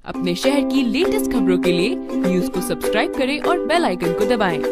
अपने शहर की लेटेस्ट खबरों के लिए न्यूज को सब्सक्राइब करें और बेल आइकन को दबाएं।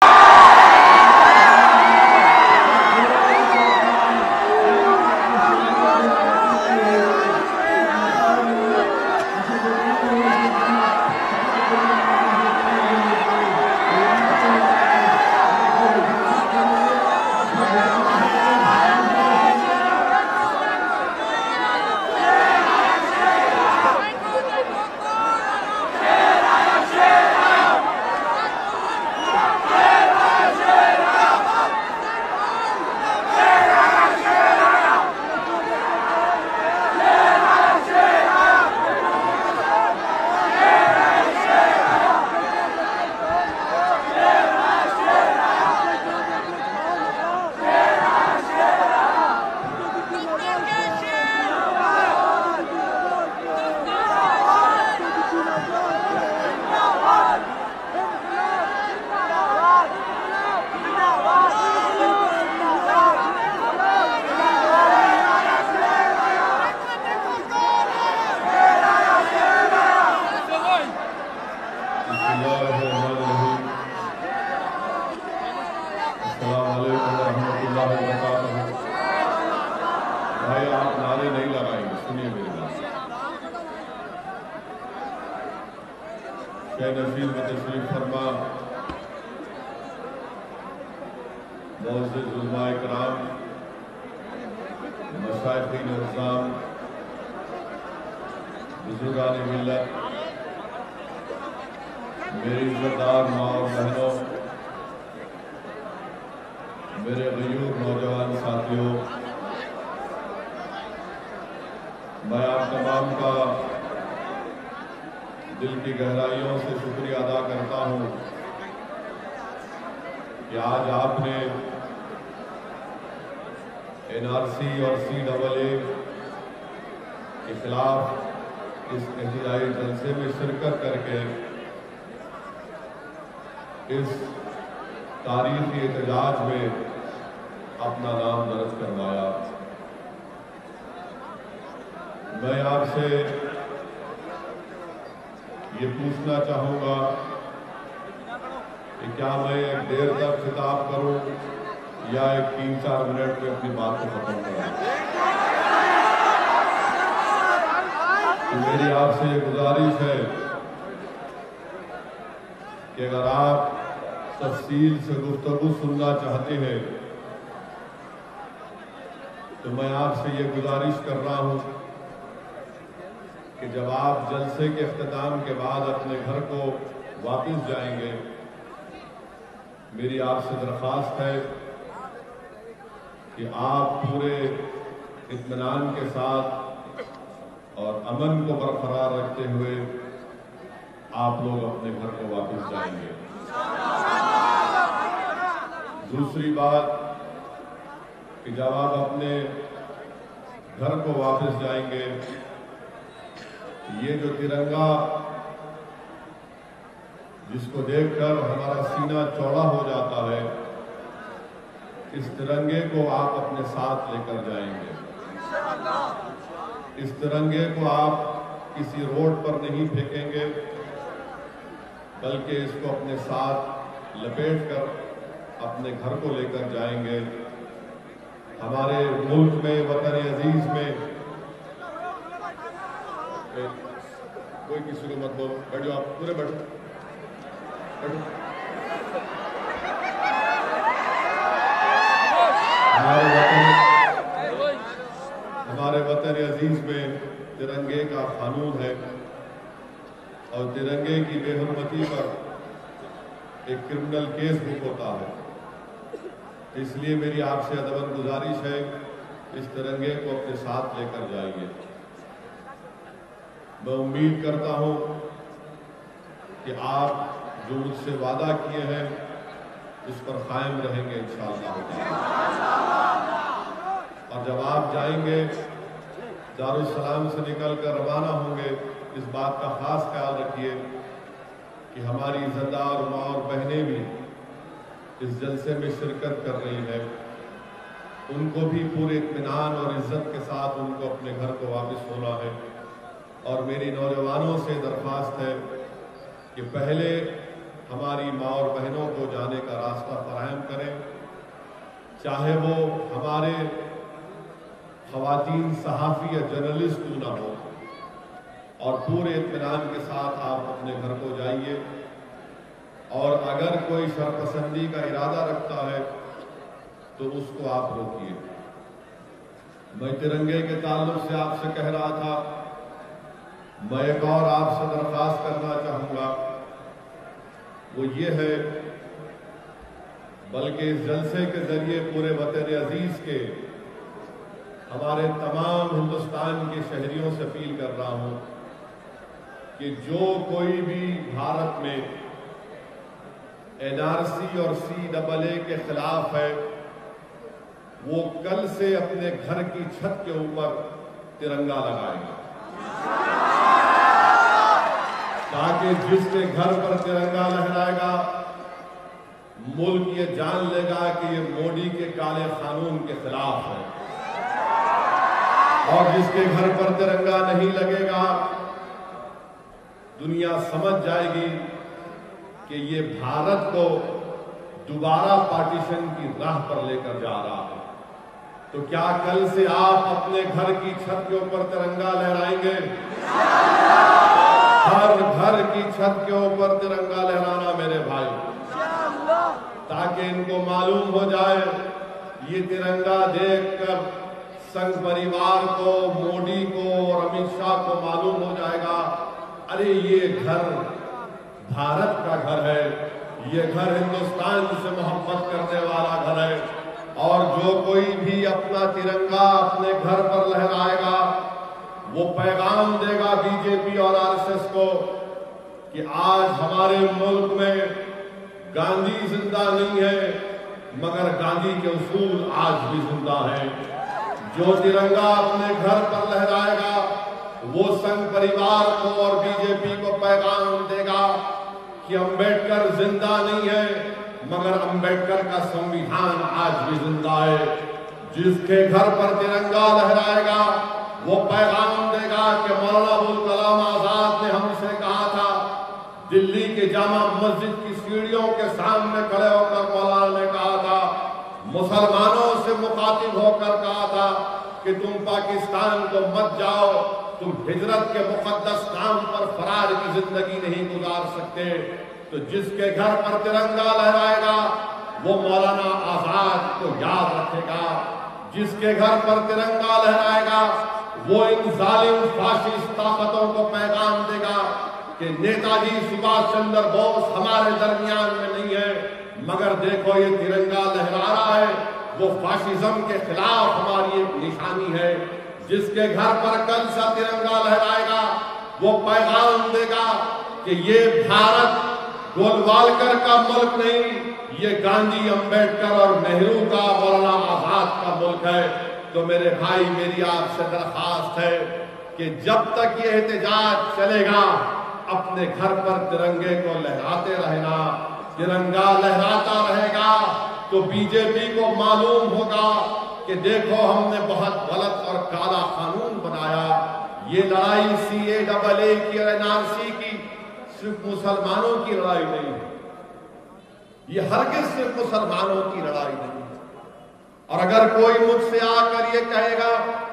भाई आप नारे नहीं लगाएंगे, सुनिए मेरी बात। शाह नशीर में तशरीफ फरमा मुअज़्ज़िज़ उलमाए किराम, मशाइख़ीन इस्लाम, बुज़ुर्गान मिल्लत, मेरी इज़्ज़तदार माँ और बहनों, मेरे गयूर नौजवान साथियों, मैं आप तमाम का दिल की गहराइयों से शुक्रिया अदा करता हूँ कि आज आपने NRC और CAA के खिलाफ इस एहतजाजी जलसे में शिरकत करके इस तारीखी एहतजाज में अपना नाम दर्ज करवाया। मैं आपसे ये पूछना चाहूँगा कि क्या मैं एक देर तक खिताब करूँ या एक 3-4 मिनट में अपनी बात को खत्म करूँ। तो मेरी आपसे ये गुजारिश है कि अगर आप तफसील से गुफ्तगू सुनना चाहते हैं तो मैं आपसे ये गुजारिश कर रहा हूँ कि जब आप जलसे के इख्तिताम के बाद अपने घर को वापस जाएंगे, मेरी आपसे दरख्वास्त है कि आप पूरे इत्मीनान के साथ और अमन को बरकरार रखते हुए आप लोग अपने घर को वापस जाएंगे। दूसरी बात कि जब आप अपने घर को वापस जाएंगे, ये जो तिरंगा जिसको देखकर हमारा सीना चौड़ा हो जाता है, इस तिरंगे को आप अपने साथ लेकर जाएंगे। इस तिरंगे को आप किसी रोड पर नहीं फेंकेंगे, बल्कि इसको अपने साथ लपेट कर अपने घर को लेकर जाएंगे। हमारे मुल्क में, वतन अजीज में कोई किसी को मत बोलो, बैठ जाओ, आप पूरे बैठो। हमारे वतन अजीज में तिरंगे का कानून है और तिरंगे की बेहरमती पर एक क्रिमिनल केस बुक होता है। इसलिए मेरी आपसे अदबन गुजारिश है, इस तिरंगे को अपने साथ लेकर जाइए। मैं उम्मीद करता हूं कि आप जो मुझसे वादा किए हैं उस पर कायम रहेंगे इंशाअल्लाह। और जब आप जाएंगे, दारुस्सलाम से निकलकर रवाना होंगे, इस बात का खास ख्याल रखिए कि हमारी इज़्ज़तदार माँ और बहनें भी इस जलसे में शिरकत कर रही हैं। उनको भी पूरे इत्मीनान और इज्जत के साथ उनको अपने घर को वापस होना है। और मेरी नौजवानों से दरख्वास्त है कि पहले हमारी माँ और बहनों को जाने का रास्ता फराहम करें, चाहे वो हमारे ख़वातीन सहाफ़ी या जर्नलिस्ट क्यों ना हो, और पूरे इत्मीनान के साथ आप अपने घर को जाइए। और अगर कोई शरपसंदी का इरादा रखता है तो उसको आप रोकिए। मैं तिरंगे के ताल्लुक से आपसे कह रहा था, मैं एक और आपसे दरख्वास्त करना चाहूँगा, वो ये है, बल्कि इस जलसे के जरिए पूरे वतन अजीज के हमारे तमाम हिंदुस्तान के शहरियों से अपील कर रहा हूँ कि जो कोई भी भारत में NRC और CAA के खिलाफ है, वो कल से अपने घर की छत के ऊपर तिरंगा लगाएगा, ताकि जिसके घर पर तिरंगा लहराएगा मुल्क ये जान लेगा कि ये मोदी के काले कानून के खिलाफ है। और जिसके घर पर तिरंगा नहीं लगेगा, दुनिया समझ जाएगी कि ये भारत को दोबारा पार्टीशन की राह पर लेकर जा रहा है। तो क्या कल से आप अपने घर की छत के ऊपर तिरंगा लहराएंगे? हर घर की छत के ऊपर तिरंगा लहराना मेरे भाई, ताकि इनको मालूम हो जाए, ये तिरंगा देखकर संघ परिवार को, मोदी को और अमित शाह को मालूम हो जाएगा, अरे ये घर भारत का घर है, ये घर हिंदुस्तान से मोहब्बत करने वाला घर है। और जो कोई भी अपना तिरंगा अपने घर पर लहराएगा, वो पैगाम देगा बीजेपी और RSS को कि आज हमारे मुल्क में गांधी जिंदा नहीं है, मगर गांधी के उसूल आज भी जिंदा हैं। जो तिरंगा अपने घर पर लहराएगा, वो संघ परिवार को और बीजेपी को पैगाम देगा कि अंबेडकर जिंदा नहीं है, मगर अंबेडकर का संविधान आज भी जिंदा है। जिसके घर पर तिरंगा लहराएगा, वो पैगाम देगा कि मौलाना अबुल कलाम आजाद ने हमसे कहा था, दिल्ली के जामा मस्जिद की सीढ़ियों के सामने खड़े होकर मौलाना ने कहा था, मुसलमानों से मुखातिब होकर कहा था कि तुम पाकिस्तान को मत जाओ, तुम हिजरत के मुकद्दस नाम पर फरार की जिंदगी नहीं गुजार सकते। तो जिसके घर पर तिरंगा लहराएगा, वो मौलाना आजाद को याद रखेगा। जिसके घर पर तिरंगा लहराएगा, वो इन जालिम फाशिस्ट ताकतों को पैगाम देगा कि नेताजी सुभाष चंद्र बोस हमारे दरमियान में नहीं है, मगर देखो ये तिरंगा लहरा रहा है, वो फाशिज्म के खिलाफ हमारी एक निशानी है। जिसके घर पर कल सा तिरंगा लहराएगा, वो पैगाम देगा कि ये भारत गोलवालकर का मुल्क नहीं, ये गांधी, अंबेडकर और नेहरू का, मौलाना आजाद का मुल्क है। तो मेरे भाई, मेरी आपसे दरख्वास्त है कि जब तक ये एहतजाज चलेगा, अपने घर पर तिरंगे को लहराते रहना। तिरंगा लहराता रहेगा तो बीजेपी को मालूम होगा कि देखो हमने बहुत गलत और काला कानून बनाया। ये लड़ाई CAA की और NRC की सिर्फ मुसलमानों की लड़ाई नहीं है, ये हरगिज सिर्फ मुसलमानों की लड़ाई नहीं है। और अगर कोई मुझसे आकर ये कहेगा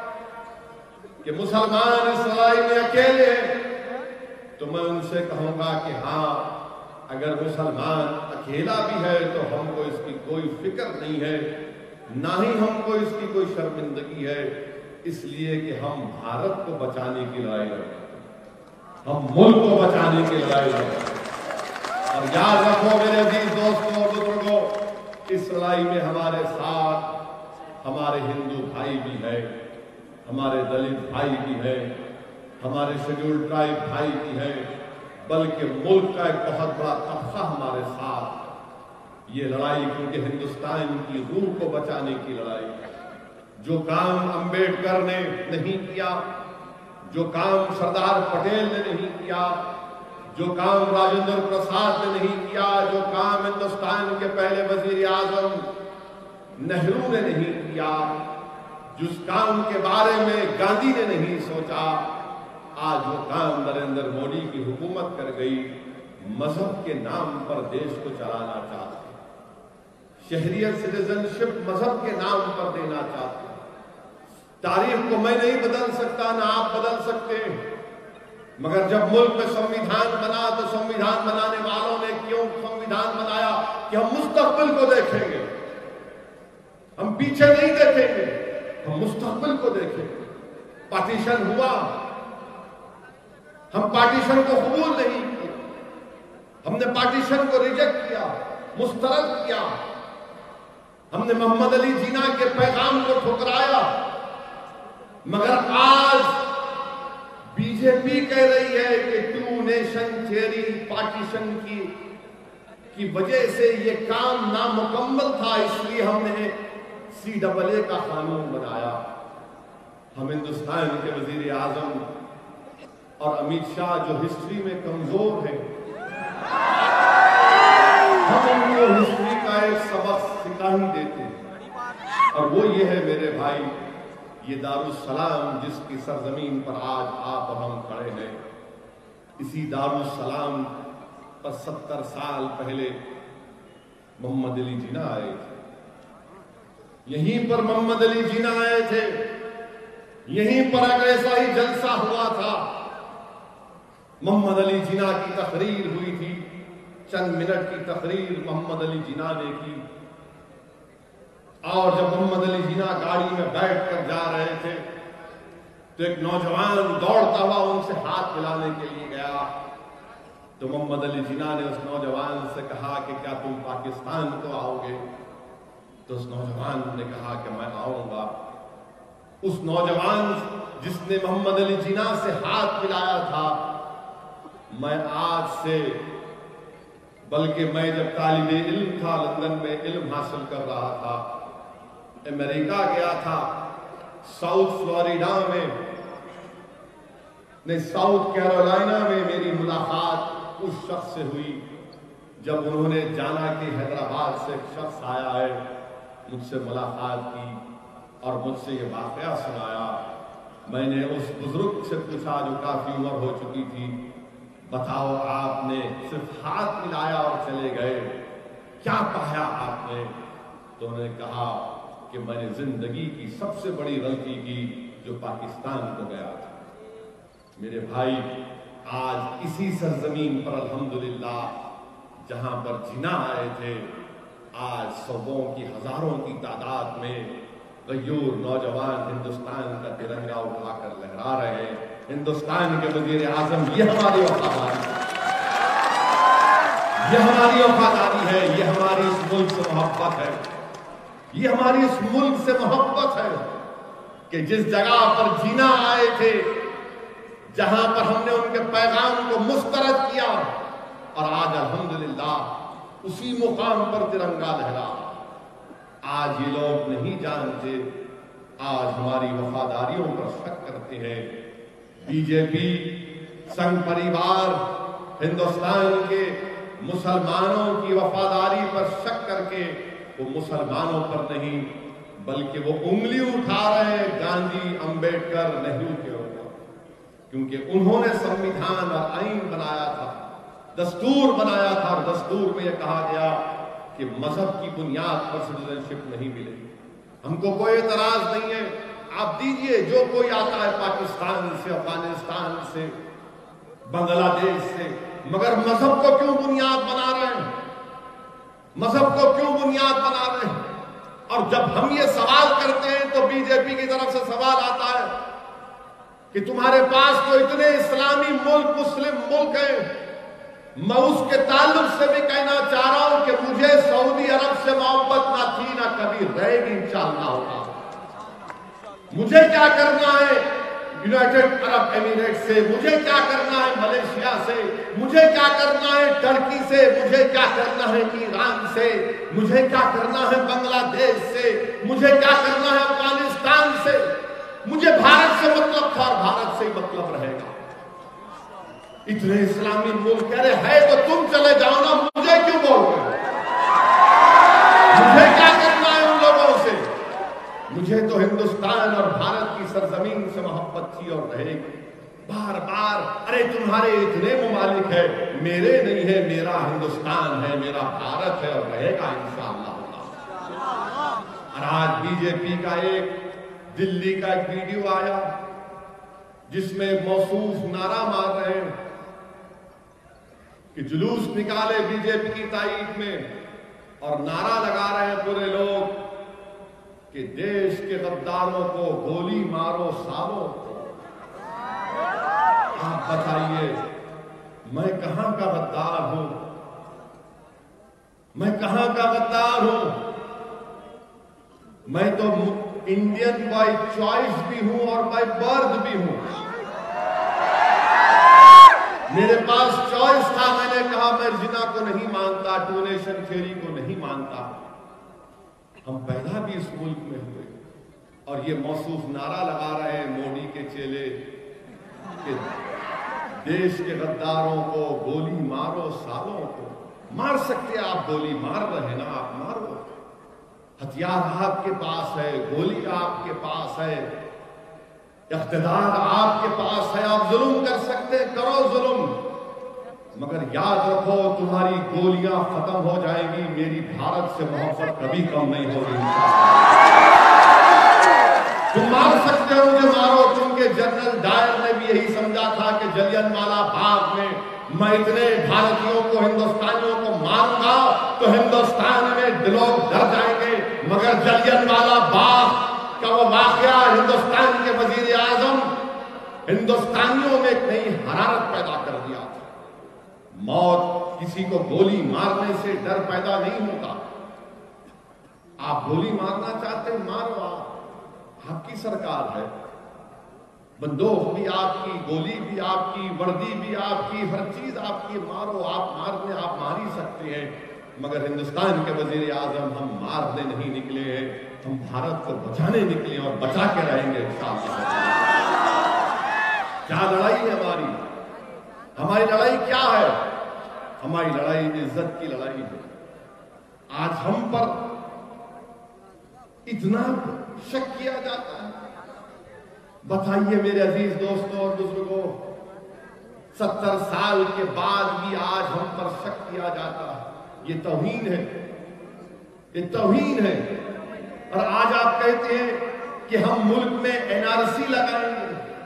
कि मुसलमान इस लड़ाई में अकेले हैं, तो मैं उनसे कहूंगा कि हाँ, अगर मुसलमान अकेला भी है तो हमको इसकी कोई फिक्र नहीं है, ना ही हमको इसकी कोई शर्मिंदगी है, इसलिए कि हम भारत को बचाने की लड़ाई लड़ते हैं, हम मुल्क को बचाने की लड़ाई लड़ते हैं। और याद रखो मेरे अजीज दोस्तों और बुजुर्गों, इस लड़ाई में हमारे साथ हमारे हिंदू भाई भी है, हमारे दलित भाई भी है, हमारे शेड्यूल्ड ट्राइब भाई भी है, बल्कि मुल्क का एक बहुत बड़ा तबका हमारे साथ। ये लड़ाई क्योंकि हिंदुस्तान की रूह को बचाने की लड़ाई। जो काम अंबेडकर ने नहीं किया, जो काम सरदार पटेल ने नहीं किया, जो काम राजेंद्र प्रसाद ने नहीं किया, जो काम हिंदुस्तान के पहले वजीर आजम नेहरू ने नहीं किया, जिस काम के बारे में गांधी ने नहीं सोचा, आज वो काम नरेंद्र मोदी की हुकूमत कर गई, मजहब के नाम पर देश को चलाना चाहते, शहरियत सिटीजनशिप मजहब के नाम पर देना चाहते। तारीख को मैं नहीं बदल सकता, ना आप बदल सकते, मगर जब मुल्क में संविधान बना तो संविधान बनाने वालों ने क्यों संविधान बनाया कि हम मुस्तकबिल को देखेंगे, हम पीछे नहीं देखेंगे, हम मुस्तकबिल को देखेंगे। पार्टीशन हुआ, हम पार्टीशन को कबूल नहीं किया, हमने पार्टीशन को रिजेक्ट किया, मुस्तरद किया, हमने मोहम्मद अली जिन्ना के पैगाम को ठुकराया। मगर आज बीजेपी कह रही है कि 2 नेशन थ्योरी पार्टीशन की वजह से ये काम नामुकम्मल था, इसलिए हमने CAA का कानून बनाया। हम हिंदुस्तान के वजीर आजम और अमित शाह जो हिस्ट्री में कमजोर हैं, हम उनको हिस्ट्री का एक सबक सिखा ही देते हैं, और वो ये है मेरे भाई, ये दारुस्सलाम जिसकी सरजमीन पर आज आप और हम खड़े हैं, इसी दारुस्सलाम पर 70 साल पहले मोहम्मद अली जिन्ना आए थे। यहीं पर मोहम्मद अली जिन्ना आए थे, यहीं पर एक ऐसा ही जलसा हुआ था। मोहम्मद अली जिन्ना की तकरीर हुई थी, चंद मिनट की तकरीर मोहम्मद अली जिन्ना ने की, और जब मोहम्मद अली जिन्ना गाड़ी में बैठकर जा रहे थे तो एक नौजवान दौड़ता हुआ उनसे हाथ मिलाने के लिए गया। तो मोहम्मद अली जिन्ना ने उस नौजवान से कहा कि क्या तुम पाकिस्तान को आओगे? तो उस नौजवान ने कहा कि मैं आऊंगा। उस नौजवान जिसने मोहम्मद अली जिन्ना से हाथ मिलाया था, मैं आज से, बल्कि मैं जब तालिबे इल्म था, लंदन में इल्म हासिल कर रहा था, अमेरिका गया था, साउथ फ्लोरिडा में नहीं साउथ कैरोलिना में मेरी मुलाकात उस शख्स से हुई जब उन्होंने जाना कि हैदराबाद से एक शख्स आया है, मुझसे मुलाकात की और मुझसे ये वाकया सुनाया। मैंने उस बुजुर्ग से पूछा जो काफी उम्र हो चुकी थी, बताओ आपने सिर्फ हाथ मिलाया और चले गए, क्या पाया आपने? तो उन्होंने कहा कि मैंने जिंदगी की सबसे बड़ी गलती की जो पाकिस्तान को गया था। मेरे भाई, आज इसी सरजमीन पर अल्हम्दुलिल्लाह जहां पर जिन्ना आए थे, आज सौों की हजारों की तादाद में गयूर नौजवान हिंदुस्तान का तिरंगा उठाकर लहरा रहे हैं। हिंदुस्तान के वजीर आजम, ये हमारी वफादारी है, ये हमारी वफादारी है, ये हमारी इस मुल्क से मोहब्बत है, ये हमारी इस मुल्क से मोहब्बत है कि जिस जगह पर जिन्ना आए थे, जहां पर हमने उनके पैगाम को मुस्तरद किया, और आज अल्हम्दुलिल्लाह उसी मुकाम पर तिरंगा लहरा। आज ये लोग नहीं जानते, आज हमारी वफादारियों पर शक करते हैं। बीजेपी, संघ परिवार, हिंदुस्तान के मुसलमानों की वफादारी पर शक करके वो मुसलमानों पर नहीं बल्कि वो उंगली उठा रहे हैं गांधी, अंबेडकर, नेहरू के ऊपर, क्योंकि उन्होंने संविधान और आईन बनाया था, दस्तूर बनाया था, और दस्तूर में यह कहा गया कि मजहब की बुनियाद पर सिटीजनशिप नहीं मिलेगी। हमको कोई एतराज नहीं है, आप दीजिए, जो कोई आता है पाकिस्तान से, अफगानिस्तान से, बांग्लादेश से, मगर मजहब को क्यों बुनियाद बना रहे हैं? मजहब को क्यों बुनियाद बना रहे हैं? और जब हम ये सवाल करते हैं तो बीजेपी की तरफ से सवाल आता है कि तुम्हारे पास तो इतने इस्लामी मुल्क, मुस्लिम मुल्क हैं। मैं उसके ताल्लुक से भी कहना चाह रहा हूं कि मुझे सऊदी अरब से मोहब्बत ना थी, ना कभी रहेगी इंशाअल्लाह होगा। मुझे क्या करना है यूनाइटेड अरब एमिरेट से, मुझे क्या करना है मलेशिया से, मुझे क्या करना है टर्की से, मुझे क्या करना है ईरान से, मुझे क्या करना है बांग्लादेश से, मुझे क्या करना है अफगानिस्तान से। मुझे भारत से मतलब था और भारत से ही मतलब रहेगा। इतने इस्लामी मुल्क कह रहे हैं तो तुम चले जाओ ना, मुझे क्यों बोल रहे हो? मुझे क्या करना है उन लोगों से? मुझे तो हिंदुस्तान और भारत की सरजमीन से मोहब्बत थी और रहेगी। बार बार, अरे तुम्हारे इतने ममालिक है, मेरे नहीं है, मेरा हिंदुस्तान है, मेरा भारत है और रहेगा इंशाअल्लाह। और आज बीजेपी का एक दिल्ली का एक वीडियो आया जिसमें मौसूफ नारा मार रहे हैं कि जुलूस निकाले बीजेपी की ताईद में और नारा लगा रहे हैं पूरे लोग कि देश के गद्दारों को गोली मारो सालों को। आप बताइए, मैं कहां का गद्दार हूं? मैं कहां का गद्दार हूं? मैं तो इंडियन बाय चॉइस भी हूं और बाय बर्थ भी हूं। मेरे पास चॉइस था, मैंने कहा मैं जिना को नहीं मानता, टू नेशन थ्योरी को नहीं मानता। हम पैदा भी इस मुल्क में हुए और ये मौसूफ नारा लगा रहे हैं मोदी के चेले कि देश के गद्दारों को गोली मारो सालों को। मार सकते आप, गोली मार रहे ना, आप मारो। हथियार आपके पास है, गोली आपके पास है, इख्तिदार आपके पास है, आप जुल्म कर सकते, करो जुल्म, मगर याद रखो तुम्हारी गोलियां खत्म हो जाएंगी, मेरी भारत से मोहब्बत कभी कम नहीं होगी। तुम मार सकते हो, मुझे मारो, क्योंकि जनरल डायर ने भी यही समझा था कि जलियांवाला बाग में मैं इतने भारतीयों को, हिंदुस्तानियों को मारूंगा तो हिंदुस्तान में लोग डर जाएंगे। मगर जलियांवाला बाग का वो वाकया हिंदुस्तान के वजीर आजम हिंदुस्तानियों में एक नई हरारत पैदा कर दिया। मौत किसी को गोली मारने से डर पैदा नहीं होता। आप गोली मारना चाहते हैं, मारो, आपकी सरकार है, बंदूक भी आपकी, गोली भी आपकी, वर्दी भी आपकी, हर चीज आपकी, मारो, आप मारने आप मार ही सकते हैं। मगर हिंदुस्तान के वजीर आजम हम मारने नहीं निकले हैं, हम भारत को बचाने निकले और बचा के रहेंगे इंशाअल्लाह। क्या लड़ाई है हमारी? हमारी लड़ाई क्या है? हमारी लड़ाई इज्जत की लड़ाई है। आज हम पर इतना शक किया जाता है। बताइए मेरे अजीज दोस्तों और बुजुर्गों, 70 साल के बाद भी आज हम पर शक किया जाता है। ये तौहीन है, ये तौहीन है। और आज आप कहते हैं कि हम मुल्क में एनआरसी लगाएंगे,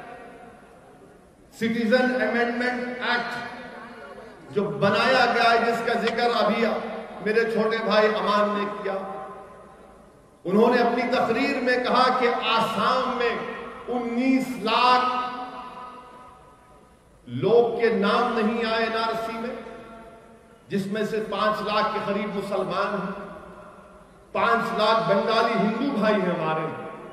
सिटीजन अमेंडमेंट एक्ट जो बनाया गया है, जिसका जिक्र अभी मेरे छोटे भाई अमान ने किया। उन्होंने अपनी तकरीर में कहा कि आसाम में 19 लाख लोग के नाम नहीं आए एनआरसी में, जिसमें से 5 लाख के करीब मुसलमान हैं, 5 लाख बंगाली हिंदू भाई हैं हमारे।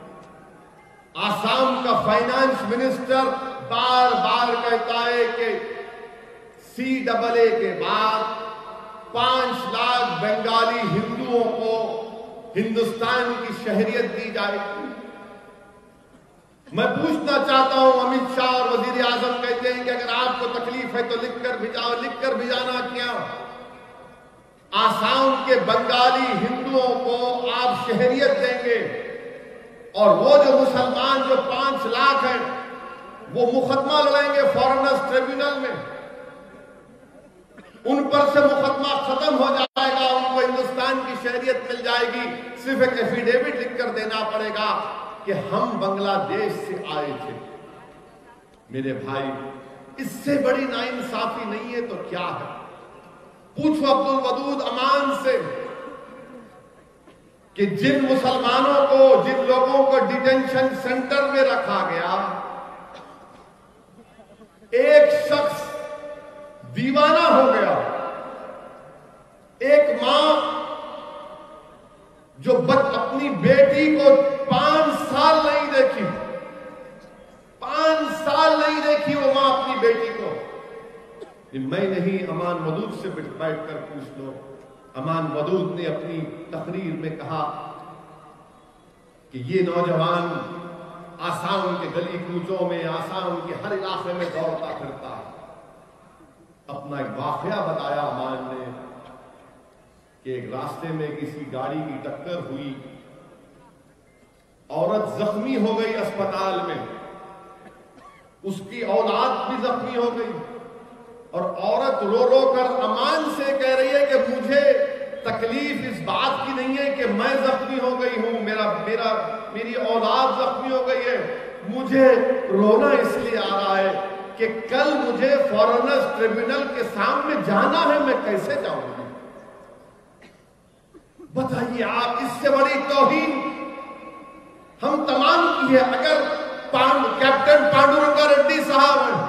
आसाम का फाइनेंस मिनिस्टर बार बार कहता है कि CAA के बाद 5 लाख बंगाली हिंदुओं को हिंदुस्तान की शहरियत दी जाएगी। मैं पूछना चाहता हूं, अमित शाह और वजीर आजम कहते हैं कि अगर आपको तकलीफ है तो लिखकर भिजाओ। लिखकर भिजाना क्या? आसाम के बंगाली हिंदुओं को आप शहरियत देंगे और वो जो मुसलमान जो 5 लाख हैं वो मुकदमा लड़ेंगे फॉरेनर्स ट्रिब्यूनल में। उन पर से मुकदमा खत्म हो जाएगा, उनको हिंदुस्तान की शहरियत मिल जाएगी। सिर्फ एक एफिडेविट लिखकर देना पड़ेगा कि हम बांग्लादेश से आए थे। मेरे भाई, इससे बड़ी नाइंसाफी नहीं है तो क्या है? पूछो अब्दुल वदूद अमान से कि जिन मुसलमानों को, जिन लोगों को डिटेंशन सेंटर में रखा गया, एक शख्स दीवाना हो गया, एक मां जो अपनी बेटी को 5 साल नहीं देखी, 5 साल नहीं देखी वो मां अपनी बेटी को। मैं नहीं, अमान वदूद से बैठ कर पूछ लो। अमान वदूद ने अपनी तकरीर में कहा कि ये नौजवान आसाम के गली कूचों में, आसाम के हर इलाके में दौड़ता फिरता है। अपना एक वाकया बताया अमान ने कि एक रास्ते में किसी गाड़ी की टक्कर हुई, औरत जख्मी हो गई अस्पताल में। उसकी औलाद भी जख्मी हो गई और औरत रो रो कर अमान से कह रही है कि मुझे तकलीफ इस बात की नहीं है कि मैं जख्मी हो गई हूं, मेरी औलाद जख्मी हो गई है, मुझे रोना इसलिए आ रहा है कि कल मुझे फॉरेनर्स ट्रिब्यूनल के सामने जाना है, मैं कैसे जाऊंगी? बताइए आप, इससे बड़ी तौहीन हम तमाम की है। अगर कैप्टन पांडुरंगा रेड्डी साहब हैं,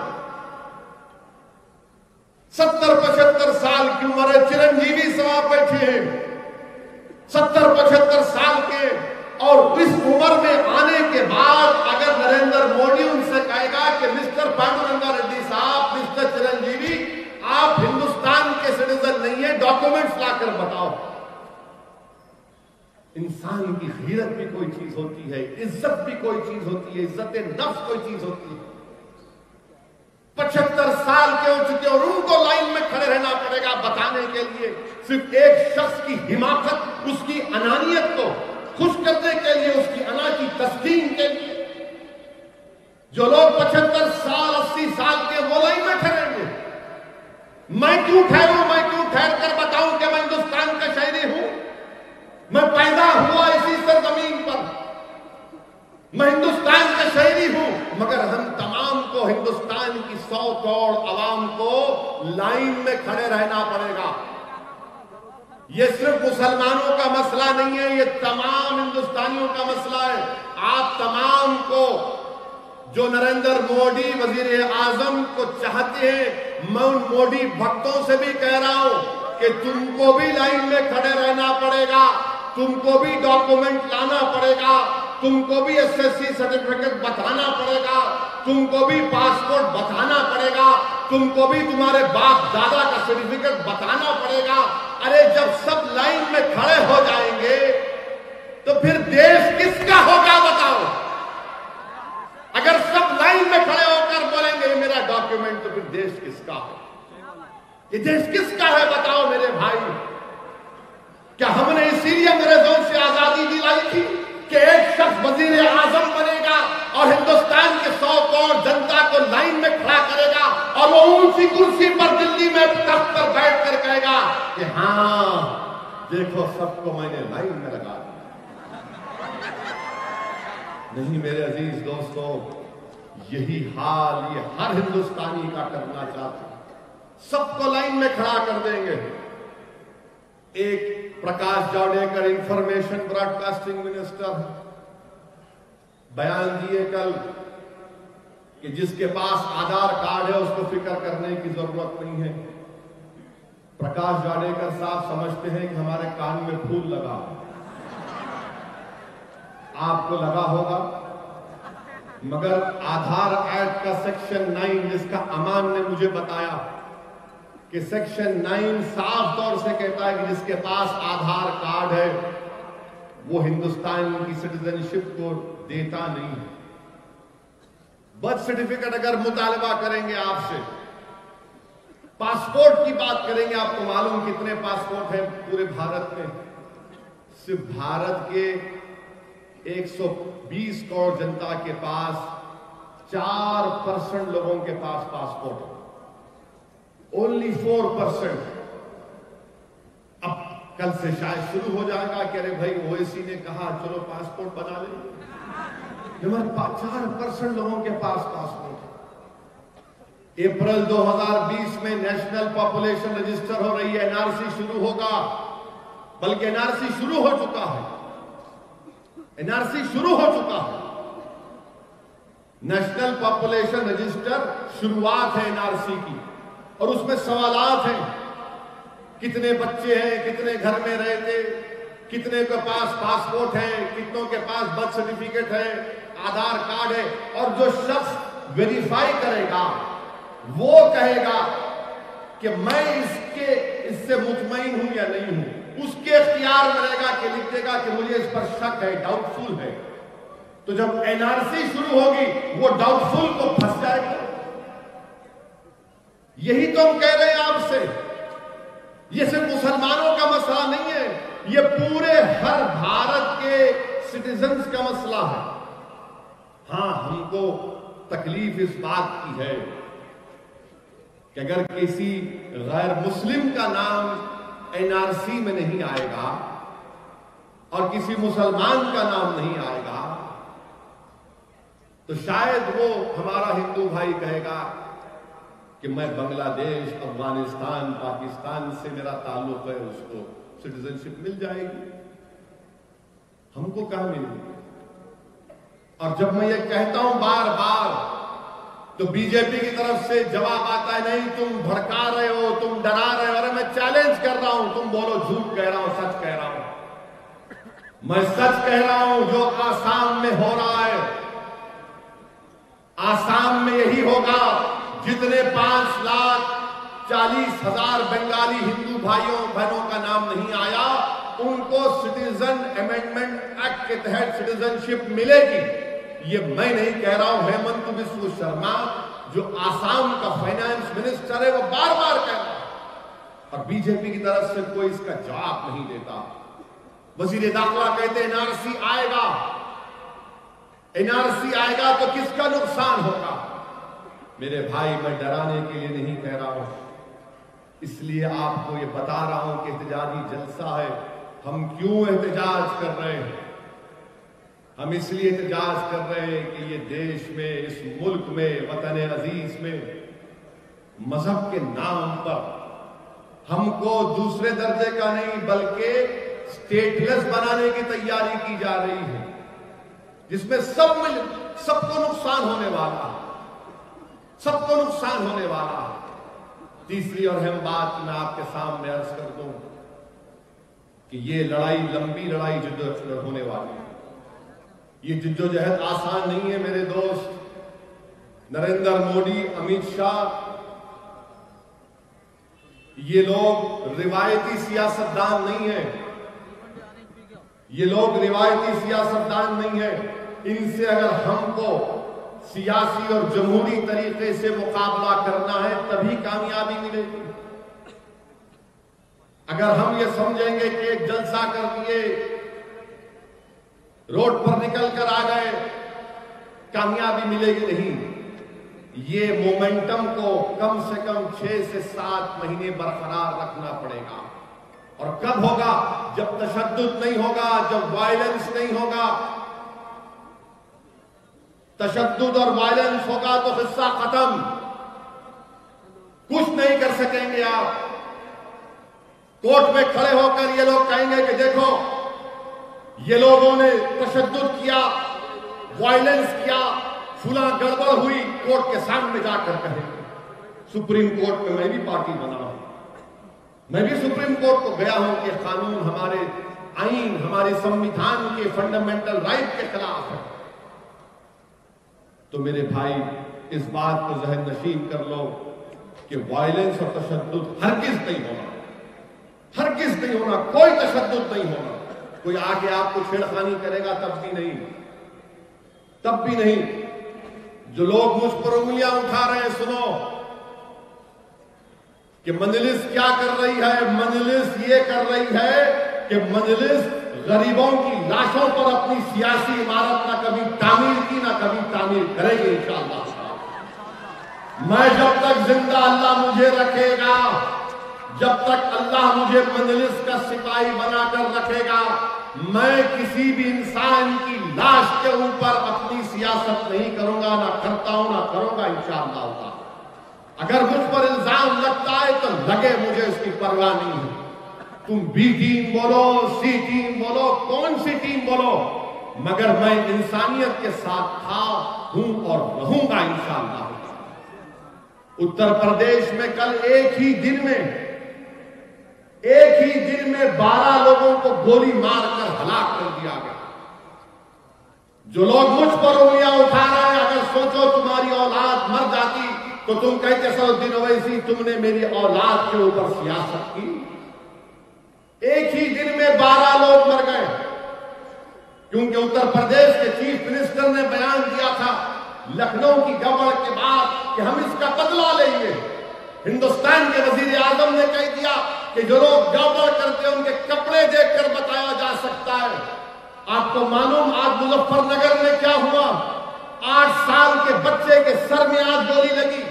70-75 साल की उम्र है, चिरंजीवी साहब बैठे हैं 70-75 साल के, और इस उम्र में आने के बाद अगर नरेंद्र मोदी उनसे कहेगा कि मिस्टर पांडुरंगा रेड्डी साहब, मिस्टर चिरंजीवी, आप हिंदुस्तान के सिटीजन नहीं है, डॉक्यूमेंट्स लाकर बताओ। इंसान की गैरत भी कोई चीज होती है, इज्जत भी कोई चीज होती है, इज्जत नफ्स कोई चीज होती है। 75 साल के हो चुके और उनको लाइन में खड़े रहना पड़ेगा बताने के लिए, सिर्फ एक शख्स की हिमाकत, उसकी अनानियत को खुश करने के लिए, उसकी अना की तस्कीन के लिए। जो लोग 75 साल 80 साल के वो लाइन में ठहरेंगे। मैं क्यों ठहरूं? मैं क्यों ठहर कर बताऊं कि मैं हिंदुस्तान का शहरी हूं? मैं पैदा हुआ इसी सरजमीन पर, मैं हिंदुस्तान का शहरी हूं, मगर हम तमाम को, हिंदुस्तान की 100 करोड़ आवाम को लाइन में खड़े रहना पड़ेगा। यह सिर्फ मुसलमानों का मसला नहीं है, यह तमाम हिंदुस्तानियों का मसला है। आप तमाम को, जो नरेंद्र मोदी वजीर आजम को चाहते हैं, मैं उन मोदी भक्तों से भी कह रहा हूं कि तुमको भी लाइन में खड़े रहना पड़ेगा, तुमको भी डॉक्यूमेंट लाना पड़ेगा, तुमको भी एसएससी सर्टिफिकेट बताना पड़ेगा, तुमको भी पासपोर्ट बताना पड़ेगा, तुमको भी तुम्हारे बाप दादा का सर्टिफिकेट बताना पड़ेगा। अरे जब सब लाइन में खड़े हो जाएंगे तो फिर देश किसका होगा बताओ? अगर सब लाइन में खड़े होकर बोलेंगे मेरा डॉक्यूमेंट, तो फिर देश किसका है? ये देश किसका है बताओ मेरे भाई? क्या हमने इसीलिए अंग्रेजों से आजादी दिलाई थी कि एक शख्स वजीर आजम बनेगा और हिंदुस्तान के 100 करोड़ जनता को लाइन में खड़ा करेगा और वो ऊंची कुर्सी पर दिल्ली में तख्त पर बैठ कर कहेगा कि हाँ देखो सबको मैंने लाइन में लगा दिया? नहीं मेरे अजीज दोस्तों, यही हाल ये हर हिंदुस्तानी का करना चाहते हैं। सबको लाइन में खड़ा कर देंगे। एक Prakash Javadekar information broadcasting minister बयान दिए कल कि जिसके पास आधार कार्ड है उसको फिक्र करने की जरूरत नहीं है। प्रकाश जावड़ेकर साहब समझते हैं कि हमारे कान में फूल लगा, आपको लगा होगा, मगर आधार एक्ट का सेक्शन 9, जिसका अमान ने मुझे बताया कि सेक्शन 9 साफ तौर से कहता है कि जिसके पास आधार कार्ड है वो हिंदुस्तान की सिटीजनशिप को देता नहीं है। बर्थ सर्टिफिकेट अगर मुतालबा करेंगे आपसे, पासपोर्ट की बात करेंगे, आपको मालूम कितने पासपोर्ट हैं पूरे भारत में? सिर्फ भारत के 120 करोड़ जनता के पास 4% लोगों के पास पासपोर्ट है। ओनली 4%। अब कल से शायद शुरू हो जाएगा कि अरे भाई ओएसी ने कहा चलो पासपोर्ट बना लेंगे। हमारे 4% लोगों के पास पासपोर्ट है। अप्रैल 2020 में नेशनल पॉपुलेशन रजिस्टर हो रही है, एनआरसी शुरू होगा, बल्कि एनआरसी शुरू हो चुका है। एनआरसी शुरू हो चुका है। नेशनल पॉपुलेशन रजिस्टर शुरुआत है एनआरसी की, और उसमें सवालात हैं, कितने बच्चे हैं, कितने घर में रहते, कितने के पास पासपोर्ट है, कितनों के पास बर्थ सर्टिफिकेट है, आधार कार्ड है, और जो शख्स वेरीफाई करेगा वो कहेगा कि मैं इससे मुतमईन हूं या नहीं हूं। उसके इख्तियार में रहेगा कि लिख देगा कि मुझे इस पर शक है, डाउटफुल है। तो जब एनआरसी शुरू होगी वो डाउटफुल को फंस जाएगा। यही तो हम कह रहे हैं आपसे। ये सिर्फ मुसलमानों का मसला नहीं है, ये पूरे हर भारत के सिटीजन्स का मसला है। हाँ, हमको तकलीफ इस बात की है कि अगर किसी गैर मुस्लिम का नाम एनआरसी में नहीं आएगा और किसी मुसलमान का नाम नहीं आएगा तो शायद वो हमारा हिंदू भाई कहेगा कि मैं बांग्लादेश, अफगानिस्तान, पाकिस्तान से मेरा ताल्लुक है, उसको सिटीजनशिप मिल जाएगी, हमको कहां मिलेगी। और जब मैं ये कहता हूं बार बार तो बीजेपी की तरफ से जवाब आता है, नहीं तुम भड़का रहे हो, तुम डरा रहे हो। अरे मैं चैलेंज कर रहा हूं, तुम बोलो झूठ कह रहा हूं, सच कह रहा हूं। मैं सच कह रहा हूं, जो आसाम में हो रहा है, आसाम में यही होगा। जितने 5,40,000 बंगाली हिंदू भाइयों बहनों का नाम नहीं आया, उनको सिटीजन अमेंडमेंट एक्ट के तहत सिटीजनशिप मिलेगी। ये मैं नहीं कह रहा हूं, हेमंत बिस्व शर्मा जो आसाम का फाइनेंस मिनिस्टर है वो बार बार कह रहा है और बीजेपी की तरफ से कोई इसका जवाब नहीं देता। वजीर दाखिला कहते हैं एनआरसी आएगा, एनआरसी आएगा तो किसका नुकसान होगा। मेरे भाई, मैं डराने के लिए नहीं कह रहा हूं, इसलिए आपको ये बता रहा हूं कि एहतजाजी जलसा है। हम क्यों एहतजाज कर रहे हैं? हम इसलिए एहतजाज कर रहे हैं कि ये देश में, इस मुल्क में, वतन अजीज में मजहब के नाम पर हमको दूसरे दर्जे का नहीं बल्कि स्टेटलेस बनाने की तैयारी की जा रही है, जिसमें सबको नुकसान होने वाला है, सबको नुकसान होने वाला है। तीसरी और अहम बात मैं आपके सामने अर्ज कर दूं कि ये लड़ाई लंबी लड़ाई जिद्दोजहद होने वाली है। ये जिद्दोजहद आसान नहीं है मेरे दोस्त। नरेंद्र मोदी, अमित शाह, ये लोग रिवायती सियासतदान नहीं है, ये लोग रिवायती सियासतदान नहीं है। इनसे अगर हमको सियासी और जमहूरी तरीके से मुकाबला करना है तभी कामयाबी मिलेगी। अगर हम ये समझेंगे कि एक जलसा कर दिए, रोड पर निकल कर आ गए, कामयाबी मिलेगी नहीं। ये मोमेंटम को कम से कम 6 से 7 महीने बरकरार रखना पड़ेगा। और कब होगा? जब तशद्दुद नहीं होगा, जब वायलेंस नहीं होगा। तशद्दुद और वायलेंस होगा तो हिस्सा खत्म, कुछ नहीं कर सकेंगे आप। कोर्ट में खड़े होकर ये लोग कहेंगे कि देखो ये लोगों ने तशद्दुद किया, वायलेंस किया, फुला गड़बड़ हुई, कोर्ट के सामने जाकर कहेंगे। सुप्रीम कोर्ट में मैं भी पार्टी बना हूं, मैं भी सुप्रीम कोर्ट को गया हूं कि कानून, हमारे आईन, हमारे संविधान के फंडामेंटल राइट के खिलाफ है। तो मेरे भाई, इस बात को जहन नशीन कर लो कि वायलेंस और तशद्दुद हरगिज नहीं होना, हरगिज नहीं होना, कोई तशद्दुद नहीं होना। कोई आके आपको छेड़खानी करेगा तब भी नहीं, तब भी नहीं। जो लोग मुझ पर उंगलियां उठा रहे हैं, सुनो कि मजलिस क्या कर रही है। मजलिस ये कर रही है कि मजलिस गरीबों की लाशों पर अपनी सियासी इमारत ना कभी तामीर की ना कभी तामीर करेगी इंशाअल्लाह। मैं जब तक जिंदा अल्लाह मुझे रखेगा, जब तक अल्लाह मुझे मजलिस का सिपाही बनाकर रखेगा, मैं किसी भी इंसान की लाश के ऊपर अपनी सियासत नहीं करूंगा, ना करता हूं, ना करूंगा इंशाअल्लाह। अगर मुझ पर इल्जाम लगता है तो लगे, मुझे उसकी परवाह नहीं है। तुम बी टीम बोलो, सी टीम बोलो, कौन सी टीम बोलो, मगर मैं इंसानियत के साथ था, हूं और रहूंगा इंशाअल्लाह। उत्तर प्रदेश में कल एक ही दिन में 12 लोगों को गोली मारकर हलाक कर दिया गया। जो लोग मुझ पर उंगलियां उठा रहे हैं, अगर सोचो तुम्हारी औलाद मर जाती तो तुम कहते सलाउद्दीन ओवैसी तुमने मेरी औलाद के ऊपर सियासत की। एक ही दिन में 12 लोग मर गए, क्योंकि उत्तर प्रदेश के चीफ मिनिस्टर ने बयान दिया था लखनऊ की गड़बड़ के बाद कि हम इसका बदला लेंगे। हिंदुस्तान के वजीर आजम ने कह दिया कि जो लोग गड़बड़ करते हैं उनके कपड़े देखकर बताया जा सकता है। आपको मालूम आज मुजफ्फरनगर में क्या हुआ? 8 8 साल के बच्चे के सर में आज गोली लगी।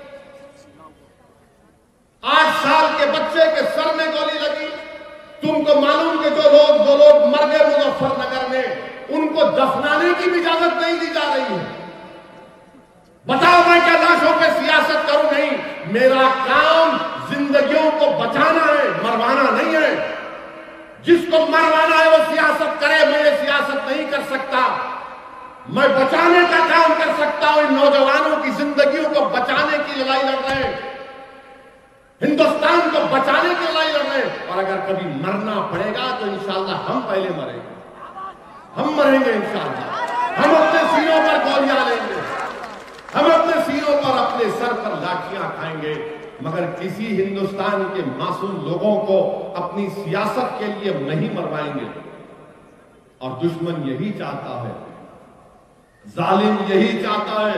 8 साल के बच्चे के सर में गोली लगी। तुमको मालूम कि जो लोग मर गए मुजफ्फरनगर में, उनको दफनाने की भी इजाजत नहीं दी जा रही है। बताओ मैं क्या लाशों पे सियासत करूं? नहीं, मेरा काम जिंदगियों को बचाना है, मरवाना नहीं है। जिसको मरवाना है वो सियासत करे, मैं ये सियासत नहीं कर सकता। मैं बचाने का काम कर सकता हूं। इन नौजवानों की जिंदगियों को बचाने की लड़ाई लड़ रहे हैं, हिंदुस्तान को बचाने की लड़ाई लड़ रहे हैं। और अगर कभी मरना पड़ेगा तो इंशाअल्लाह हम पहले मरेंगे, हम मरेंगे इंशाअल्लाह। हम अपने सीनों पर गोलियां लेंगे, हम अपने सीनों पर अपने सर पर लाठियां खाएंगे, मगर किसी हिंदुस्तान के मासूम लोगों को अपनी सियासत के लिए नहीं मरवाएंगे। और दुश्मन यही चाहता है, जालिम यही चाहता है।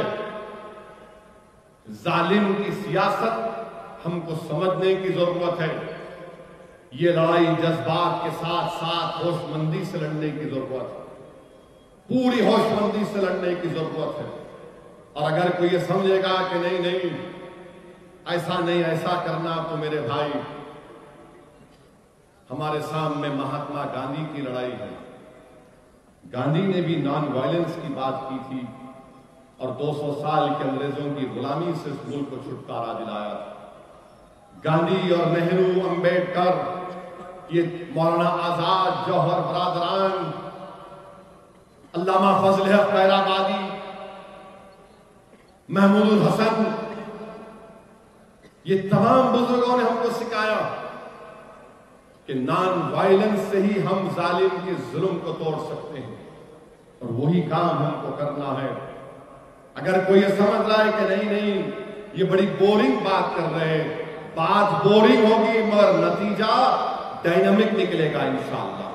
जालिम की सियासत हमको समझने की जरूरत है। ये लड़ाई जज्बात के साथ साथ होशमंदी से लड़ने की जरूरत है, पूरी होशमंदी से लड़ने की जरूरत है। और अगर कोई ये समझेगा कि नहीं नहीं ऐसा नहीं, ऐसा करना, तो मेरे भाई, हमारे सामने महात्मा गांधी की लड़ाई है। गांधी ने भी नॉन वायलेंस की बात की थी और 200 साल के अंग्रेजों की गुलामी से इस मुल्क को छुटकारा दिलाया था। गांधी और नेहरू, अंबेडकर, ये मौलाना आजाद, जौहर बरादरान, अल्लामा फजल हक खैराबादी, महमूद हसन, ये तमाम बुजुर्गों ने हमको सिखाया कि नॉन वायलेंस से ही हम जालिम के जुल्म को तोड़ सकते हैं। और वही काम हमको करना है। अगर कोई ये समझ रहा है कि नहीं नहीं ये बड़ी बोरिंग बात कर रहे हैं, बात बोरिंग होगी मगर नतीजा डायनामिक निकलेगा इंशाअल्लाह।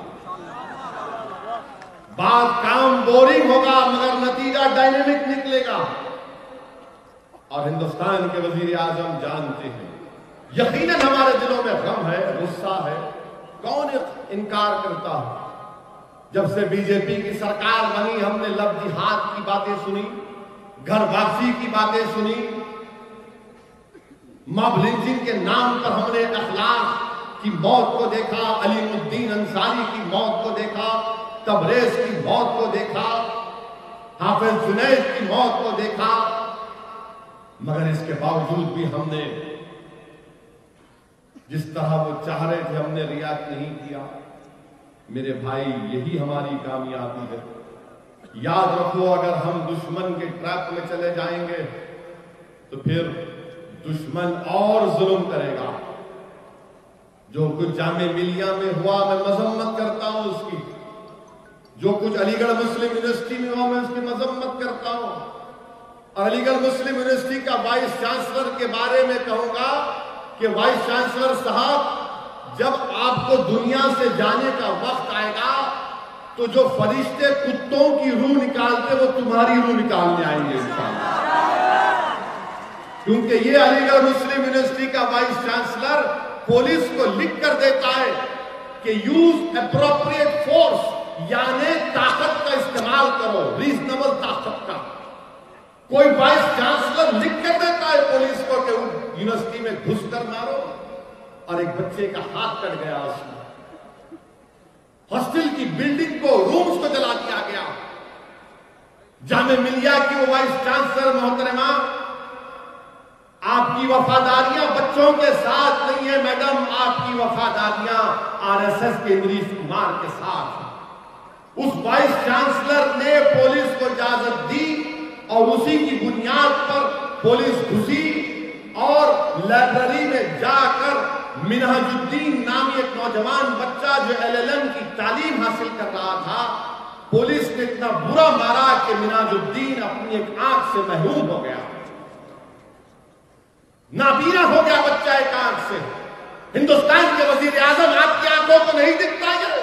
बात काम बोरिंग होगा मगर नतीजा डायनामिक निकलेगा। और हिंदुस्तान के वजीर आजम जानते हैं, यकीनन हमारे दिलों में गम है, गुस्सा है, कौन इनकार करता है। जब से बीजेपी की सरकार बनी, हमने लब जिहाद की बातें सुनी, घर वापसी की बातें सुनी, मॉब लिंचिंग के नाम पर हमने अखलाक की मौत को देखा, अलीमुद्दीन अंसारी की मौत को देखा, तबरेज की मौत को देखा, हाफिज जुनैद की मौत को देखा। मगर इसके बावजूद भी हमने जिस तरह वो चाह रहे थे हमने रियायत नहीं किया। मेरे भाई, यही हमारी कामयाबी है। याद रखो, अगर हम दुश्मन के ट्रैप में चले जाएंगे तो फिर दुश्मन और जुल्म करेगा। जो कुछ जामे मिलिया में हुआ, मैं मजम्मत करता हूं उसकी। जो कुछ अलीगढ़ मुस्लिम यूनिवर्सिटी में हुआ, मैं उसकी मजम्मत करता हूं। और अलीगढ़ मुस्लिम यूनिवर्सिटी का वाइस चांसलर के बारे में कहूंगा कि वाइस चांसलर साहब, जब आपको दुनिया से जाने का वक्त आएगा तो जो फरिश्ते कुत्तों की रूह निकालते वो तुम्हारी रूह निकालने आएंगे इंशाअल्लाह। क्योंकि ये अलीगढ़ मुस्लिम यूनिवर्सिटी का वाइस चांसलर पुलिस को लिख कर देता है कि यूज एप्रोप्रिएट फोर्स, यानी ताकत का इस्तेमाल करो, रीजनेबल ताकत का। कोई वाइस चांसलर लिख कर देता है पुलिस को कि यूनिवर्सिटी में घुस कर मारो, और एक बच्चे का हाथ कट गया उसमें। हॉस्टल की बिल्डिंग को, रूम्स को जला दिया गया। जामे मिलिया की वो वाइस चांसलर मोहतरमा, आपकी वफादारियां बच्चों के साथ नहीं है मैडम, आपकी वफादारियां आरएसएस के नीतीश कुमार के साथ। उस वाइस चांसलर ने पुलिस को इजाजत दी और उसी की बुनियाद पर पुलिस घुसी और लाइब्रेरी में जाकर मिनहाजुद्दीन नामी एक नौजवान बच्चा जो एलएलएम की तालीम हासिल कर रहा था, पुलिस ने इतना बुरा मारा कि मिनहाजुद्दीन अपनी एक आंख से महरूम हो गया, नाबीना हो गया बच्चा एक आंख से। हिंदुस्तान के वजीर आजम, आपकी आंखों को नहीं दिखता है?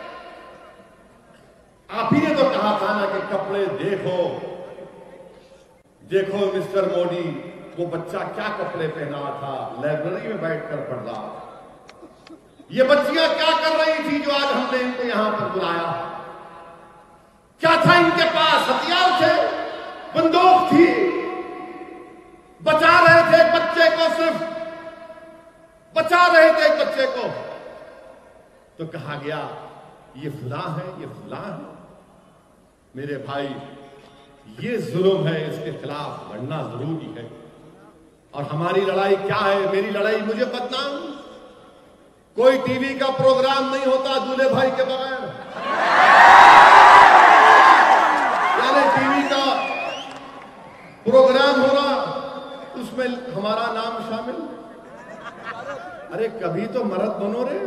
आप ही ने तो कहा था ना कि कपड़े देखो देखो मिस्टर मोदी, वो बच्चा क्या कपड़े पहना था, लाइब्रेरी में बैठकर पढ़ रहा था। ये बच्चियां क्या कर रही थी जो आज हमने इनको यहां पर बुलाया? क्या था इनके पास? हथियार थे? बंदूक थी, बचा रहे थे एक बच्चे को, सिर्फ बचा रहे थे एक बच्चे को, तो कहा गया ये फुला है, ये फुला है। मेरे भाई, ये जुल्म है, इसके खिलाफ लड़ना जरूरी है। और हमारी लड़ाई क्या है? मेरी लड़ाई, मुझे बदनाम, कोई टीवी का प्रोग्राम नहीं होता दूल्हे भाई के बगैर। यानी टीवी का प्रोग्राम हो रहा, उसमें हमारा नाम शामिल। अरे कभी तो मर्द बनो रे,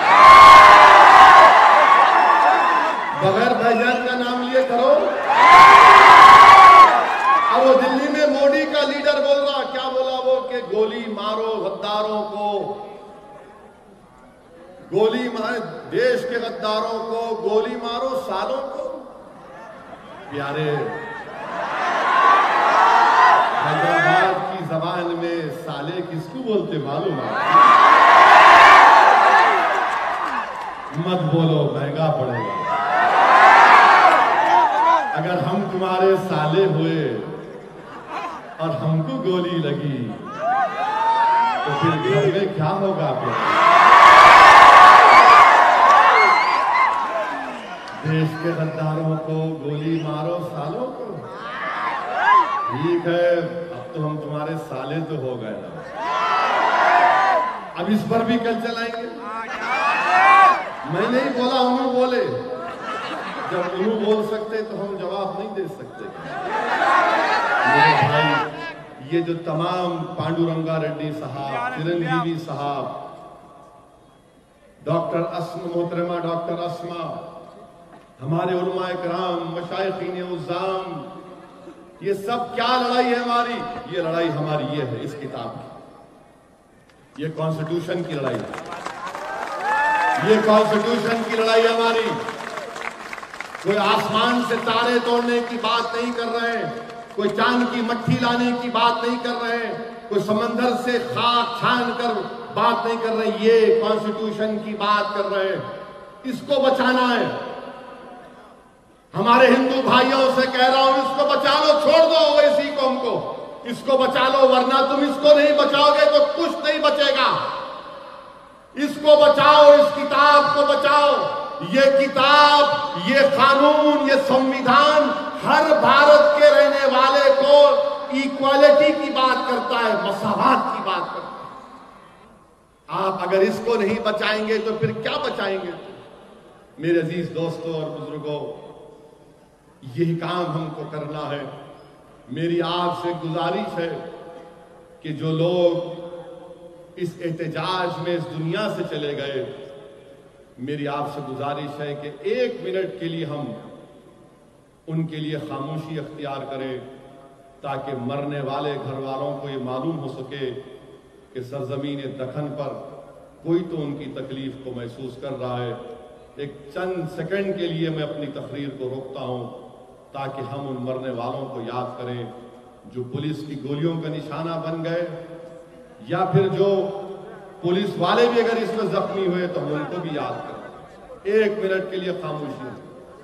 बगैर भाईजान का नाम लिए करो। अब वो दिल्ली में मोदी का लीडर बोल रहा, क्या बोला वो, कि गोली मारो गद्दारों को, गोली मारे देश के गद्दारों को, गोली मारो सालों को। प्यारे, हैदराबाद की जबान में साले किसको बोलते मालूम है? मत बोलो, महंगा पड़ेगा। अगर हम तुम्हारे साले हुए और हमको गोली लगी तो फिर घर में क्या होगा? फिर देश के गद्दारों को गोली मारो सालों को। ठीक है, अब तो हम तुम्हारे साले तो हो गए ना, अब इस पर भी कल चलाएंगे। मैं नहीं बोला, उन्होंने बोले। जब उन्होंने बोल सकते तो हम जवाब नहीं दे सकते। मेरे भाई, ये जो तमाम पांडुरंगा रेड्डी साहब, चिरंजीवी साहब, डॉक्टर अस्मा, मोहतरमा डॉक्टर अस्मा, हमारे उलमाए कराम, मशाइखीन उज़्ज़ाम, ये सब क्या लड़ाई है हमारी? ये लड़ाई हमारी ये है, इस किताब की, ये कॉन्स्टिट्यूशन की लड़ाई है। ये कॉन्स्टिट्यूशन की लड़ाई हमारी। कोई आसमान से तारे तोड़ने की बात नहीं कर रहे हैं, कोई चांद की मट्ठी लाने की बात नहीं कर रहे हैं, कोई समंदर से खाक छान कर बात नहीं कर रहे। ये कॉन्स्टिट्यूशन की बात कर रहे हैं, इसको बचाना है। हमारे हिंदू भाइयों से कह रहा हूं, इसको बचा लो, छोड़ दो ओवैसी कौम को, इसको बचा लो, वरना तुम इसको नहीं बचाओगे तो कुछ नहीं बचेगा। इसको बचाओ, इस किताब को बचाओ। ये किताब, ये कानून, ये संविधान हर भारत के रहने वाले को इक्वालिटी की बात करता है, मसावात की बात करता है। आप अगर इसको नहीं बचाएंगे तो फिर क्या बचाएंगे? मेरे अजीज दोस्तों और बुजुर्गों, यही काम हमको करना है। मेरी आपसे गुजारिश है कि जो लोग इस एहतजाज में इस दुनिया से चले गए, मेरी आपसे गुजारिश है कि 1 मिनट के लिए हम उनके लिए खामोशी अख्तियार करें, ताकि मरने वाले घर वालों को ये मालूम हो सके कि सरजमीन दखन पर कोई तो उनकी तकलीफ को महसूस कर रहा है। एक चंद सेकंड के लिए मैं अपनी तकरीर को रोकता हूं, ताकि हम उन मरने वालों को याद करें जो पुलिस की गोलियों का निशाना बन गए, या फिर जो पुलिस वाले भी अगर इसमें जख्मी हुए तो हम उनको भी याद करें। 1 मिनट के लिए खामोशी।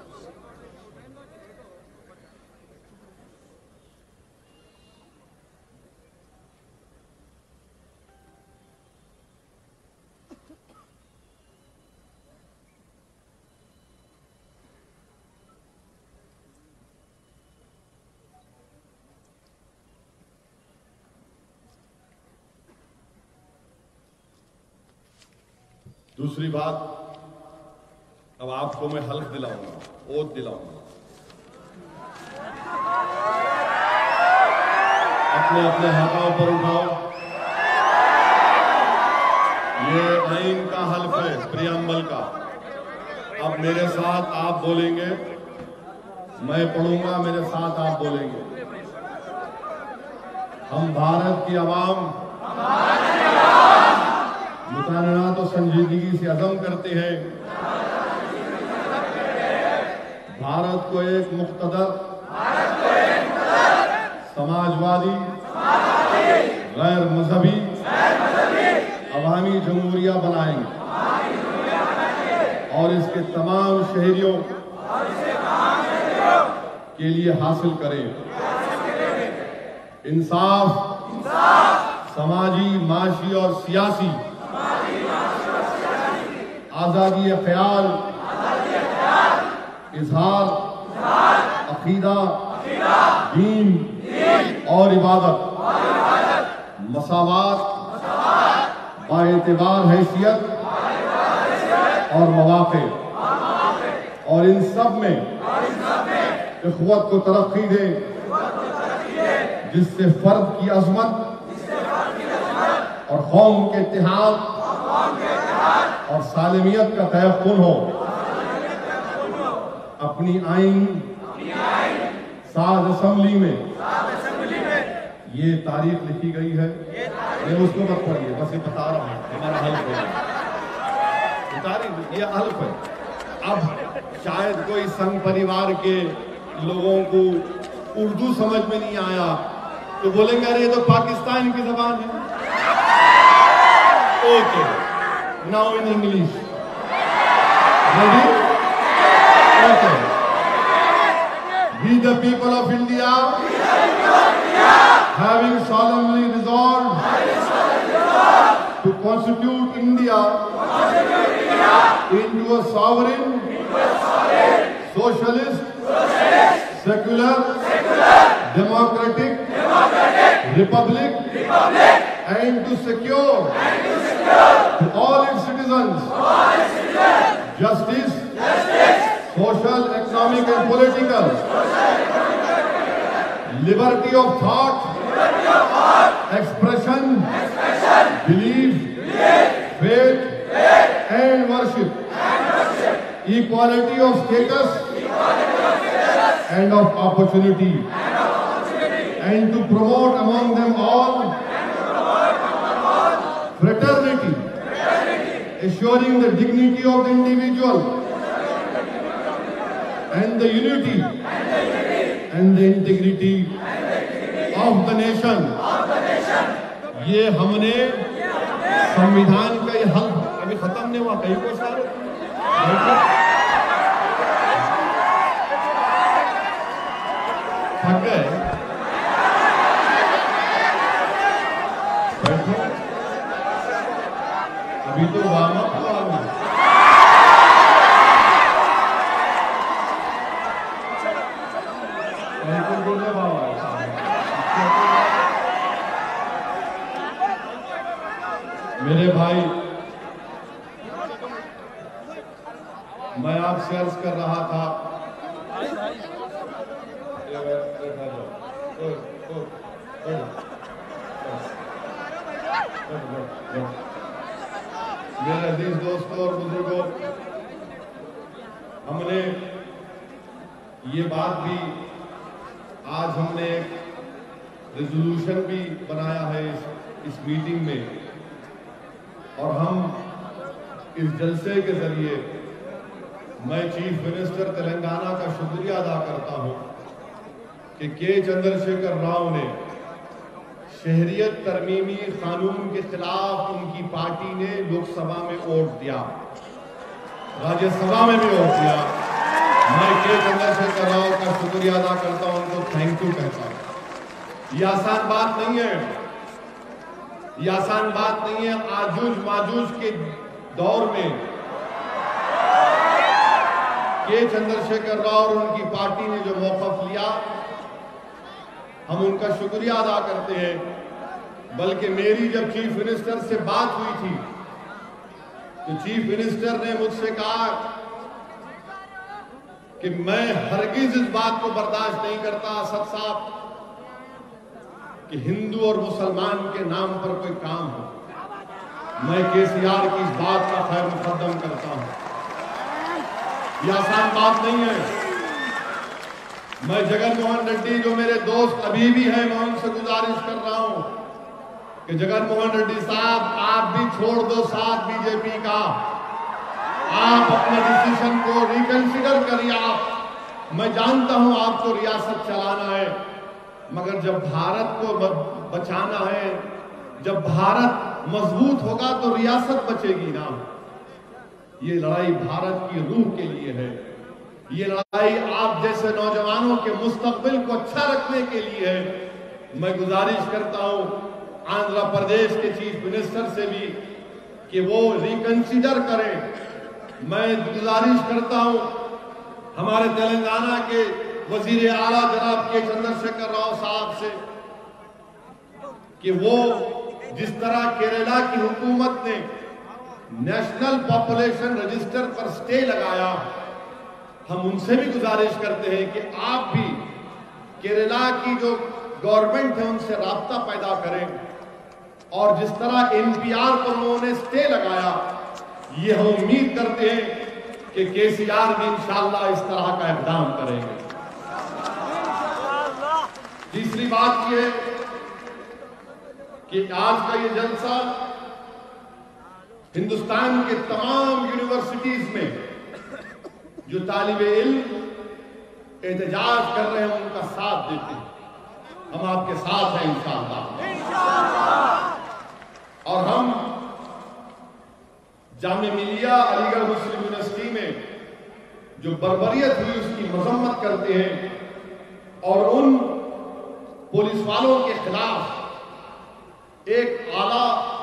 दूसरी बात, अब आपको मैं हल्फ दिलाऊंगा, ओथ दिलाऊंगा। अपने अपने हाथों पर उठाओ। ये आइन का हल्फ है, प्रियम्बल का। अब मेरे साथ आप बोलेंगे, मैं पढ़ूंगा, मेरे साथ आप बोलेंगे। हम भारत की आवाम मुताना तो संजीदगी से अज़म करते हैं, भारत को एक मुख्तदर, समाजवादी, गैर मजहबी, अवामी जमहूरिया बनाएंगे और इसके तमाम शहरियों के लिए हासिल करें। इंसाफ, समाजी, माशी और सियासी आजादी ख्याल, इजहार, अकीदा, दीन और इबादत, मसावात, बाएतिबार हैसियत और मवाक़े, और इन सब में इख़्वत को तरक्की दे, जिससे फर्द की अज़मत और कौम के इत्तेहाद और सालिमियत का तयक़्क़ुन हो। अपनी आइन साज़ असेंबली में ये तारीख लिखी गई है। ये उसको मत पढ़िए, बस ये बता रहा हूँ, हमारा हल्फ है, ये तारीख, ये हल्फ है। अब शायद कोई संघ परिवार के लोगों को उर्दू समझ में नहीं आया तो बोलेंगे अरे ये तो पाकिस्तान की जबान है। Okay, now in English, ready? Okay. We the people of India, having solemnly resolved to constitute India into a sovereign, socialist, secular, democratic, republic, and to secure to all its citizens justice, social, economic and political, liberty of thought, expression, belief, faith and worship, equality of status and of opportunity, and to promote among them all fraternity, assuring the dignity of the individual and the unity and the integrity of the nation. ये हमने संविधान का ये हल्फ अभी खत्म नहीं हुआ, कहीं को सारे थक गए, बैठो, अभी तो वार्म अप हुआ। मेरे भाई, मैं आपसे अर्ज कर रहा था, मेरे अजीज दोस्तों और बुजुर्गों, हमने ये बात भी आज हमने एक रेजोल्यूशन भी बनाया है इस मीटिंग में, और हम इस जलसे के जरिए मैं चीफ मिनिस्टर तेलंगाना का शुक्रिया अदा करता हूं कि के चंद्रशेखर राव ने शहरियत तरमीमी कानून के खिलाफ उनकी पार्टी ने लोकसभा में वोट दिया, राज्यसभा में भी वोट दिया। मैं के चंद्रशेखर राव का शुक्रिया अदा करता हूं, उनको थैंक यू कहता हूं। ये आसान बात नहीं है, ये आसान बात नहीं है। आजूज माजूज के दौर में के चंद्रशेखर राव और उनकी पार्टी ने जो मौक़िफ़ लिया, हम उनका शुक्रिया अदा करते हैं। बल्कि मेरी जब चीफ मिनिस्टर से बात हुई थी तो चीफ मिनिस्टर ने मुझसे कहा कि मैं हरगिज इस बात को बर्दाश्त नहीं करता असद साहब कि हिंदू और मुसलमान के नाम पर कोई काम हो। मैं केसीआर की इस बात का खैर मुकद्दम करता हूं। यह आसान बात नहीं है। मैं जगन मोहन रेड्डी जो मेरे दोस्त अभी भी हैं, मैं उनसे गुजारिश कर रहा हूं कि जगन मोहन रेड्डी साहब, आप भी छोड़ दो साथ बीजेपी का, आप अपने डिसीजन को रिकंसिडर करिए। आप, मैं जानता हूं आपको रियासत चलाना है, मगर जब भारत को बचाना है, जब भारत मजबूत होगा तो रियासत बचेगी ना। ये लड़ाई भारत की रूह के लिए है, ये लड़ाई आप जैसे नौजवानों के मुस्तकबिल को अच्छा रखने के लिए है। मैं गुजारिश करता हूं आंध्र प्रदेश के चीफ मिनिस्टर से भी कि वो रिकंसिडर करें। मैं गुजारिश करता हूं हमारे तेलंगाना के वजीर आला जनाब के चंद्रशेखर राव साहब से कि वो जिस तरह केरला की हुकूमत ने नेशनल पॉपुलेशन रजिस्टर पर स्टे लगाया, हम उनसे भी गुजारिश करते हैं कि आप भी केरला की जो गवर्नमेंट है उनसे राब्ता पैदा करें और जिस तरह एनपीआर पर उन्होंने स्टे लगाया, ये हम उम्मीद करते हैं कि केसीआर भी इंशाअल्लाह इस तरह का इक़दाम करेंगे। तीसरी बात यह है कि आज का ये जलसा हिंदुस्तान के तमाम यूनिवर्सिटीज में जो तालिबे इल्म एहतजाज कर रहे हैं उनका साथ देते हैं। हम आपके साथ हैं इंशाअल्लाह। और हम जामिया मिलिया अलीगढ़ मुस्लिम यूनिवर्सिटी में जो बर्बरियत हुई उसकी मजम्मत करते हैं और उन पुलिस वालों के खिलाफ एक आला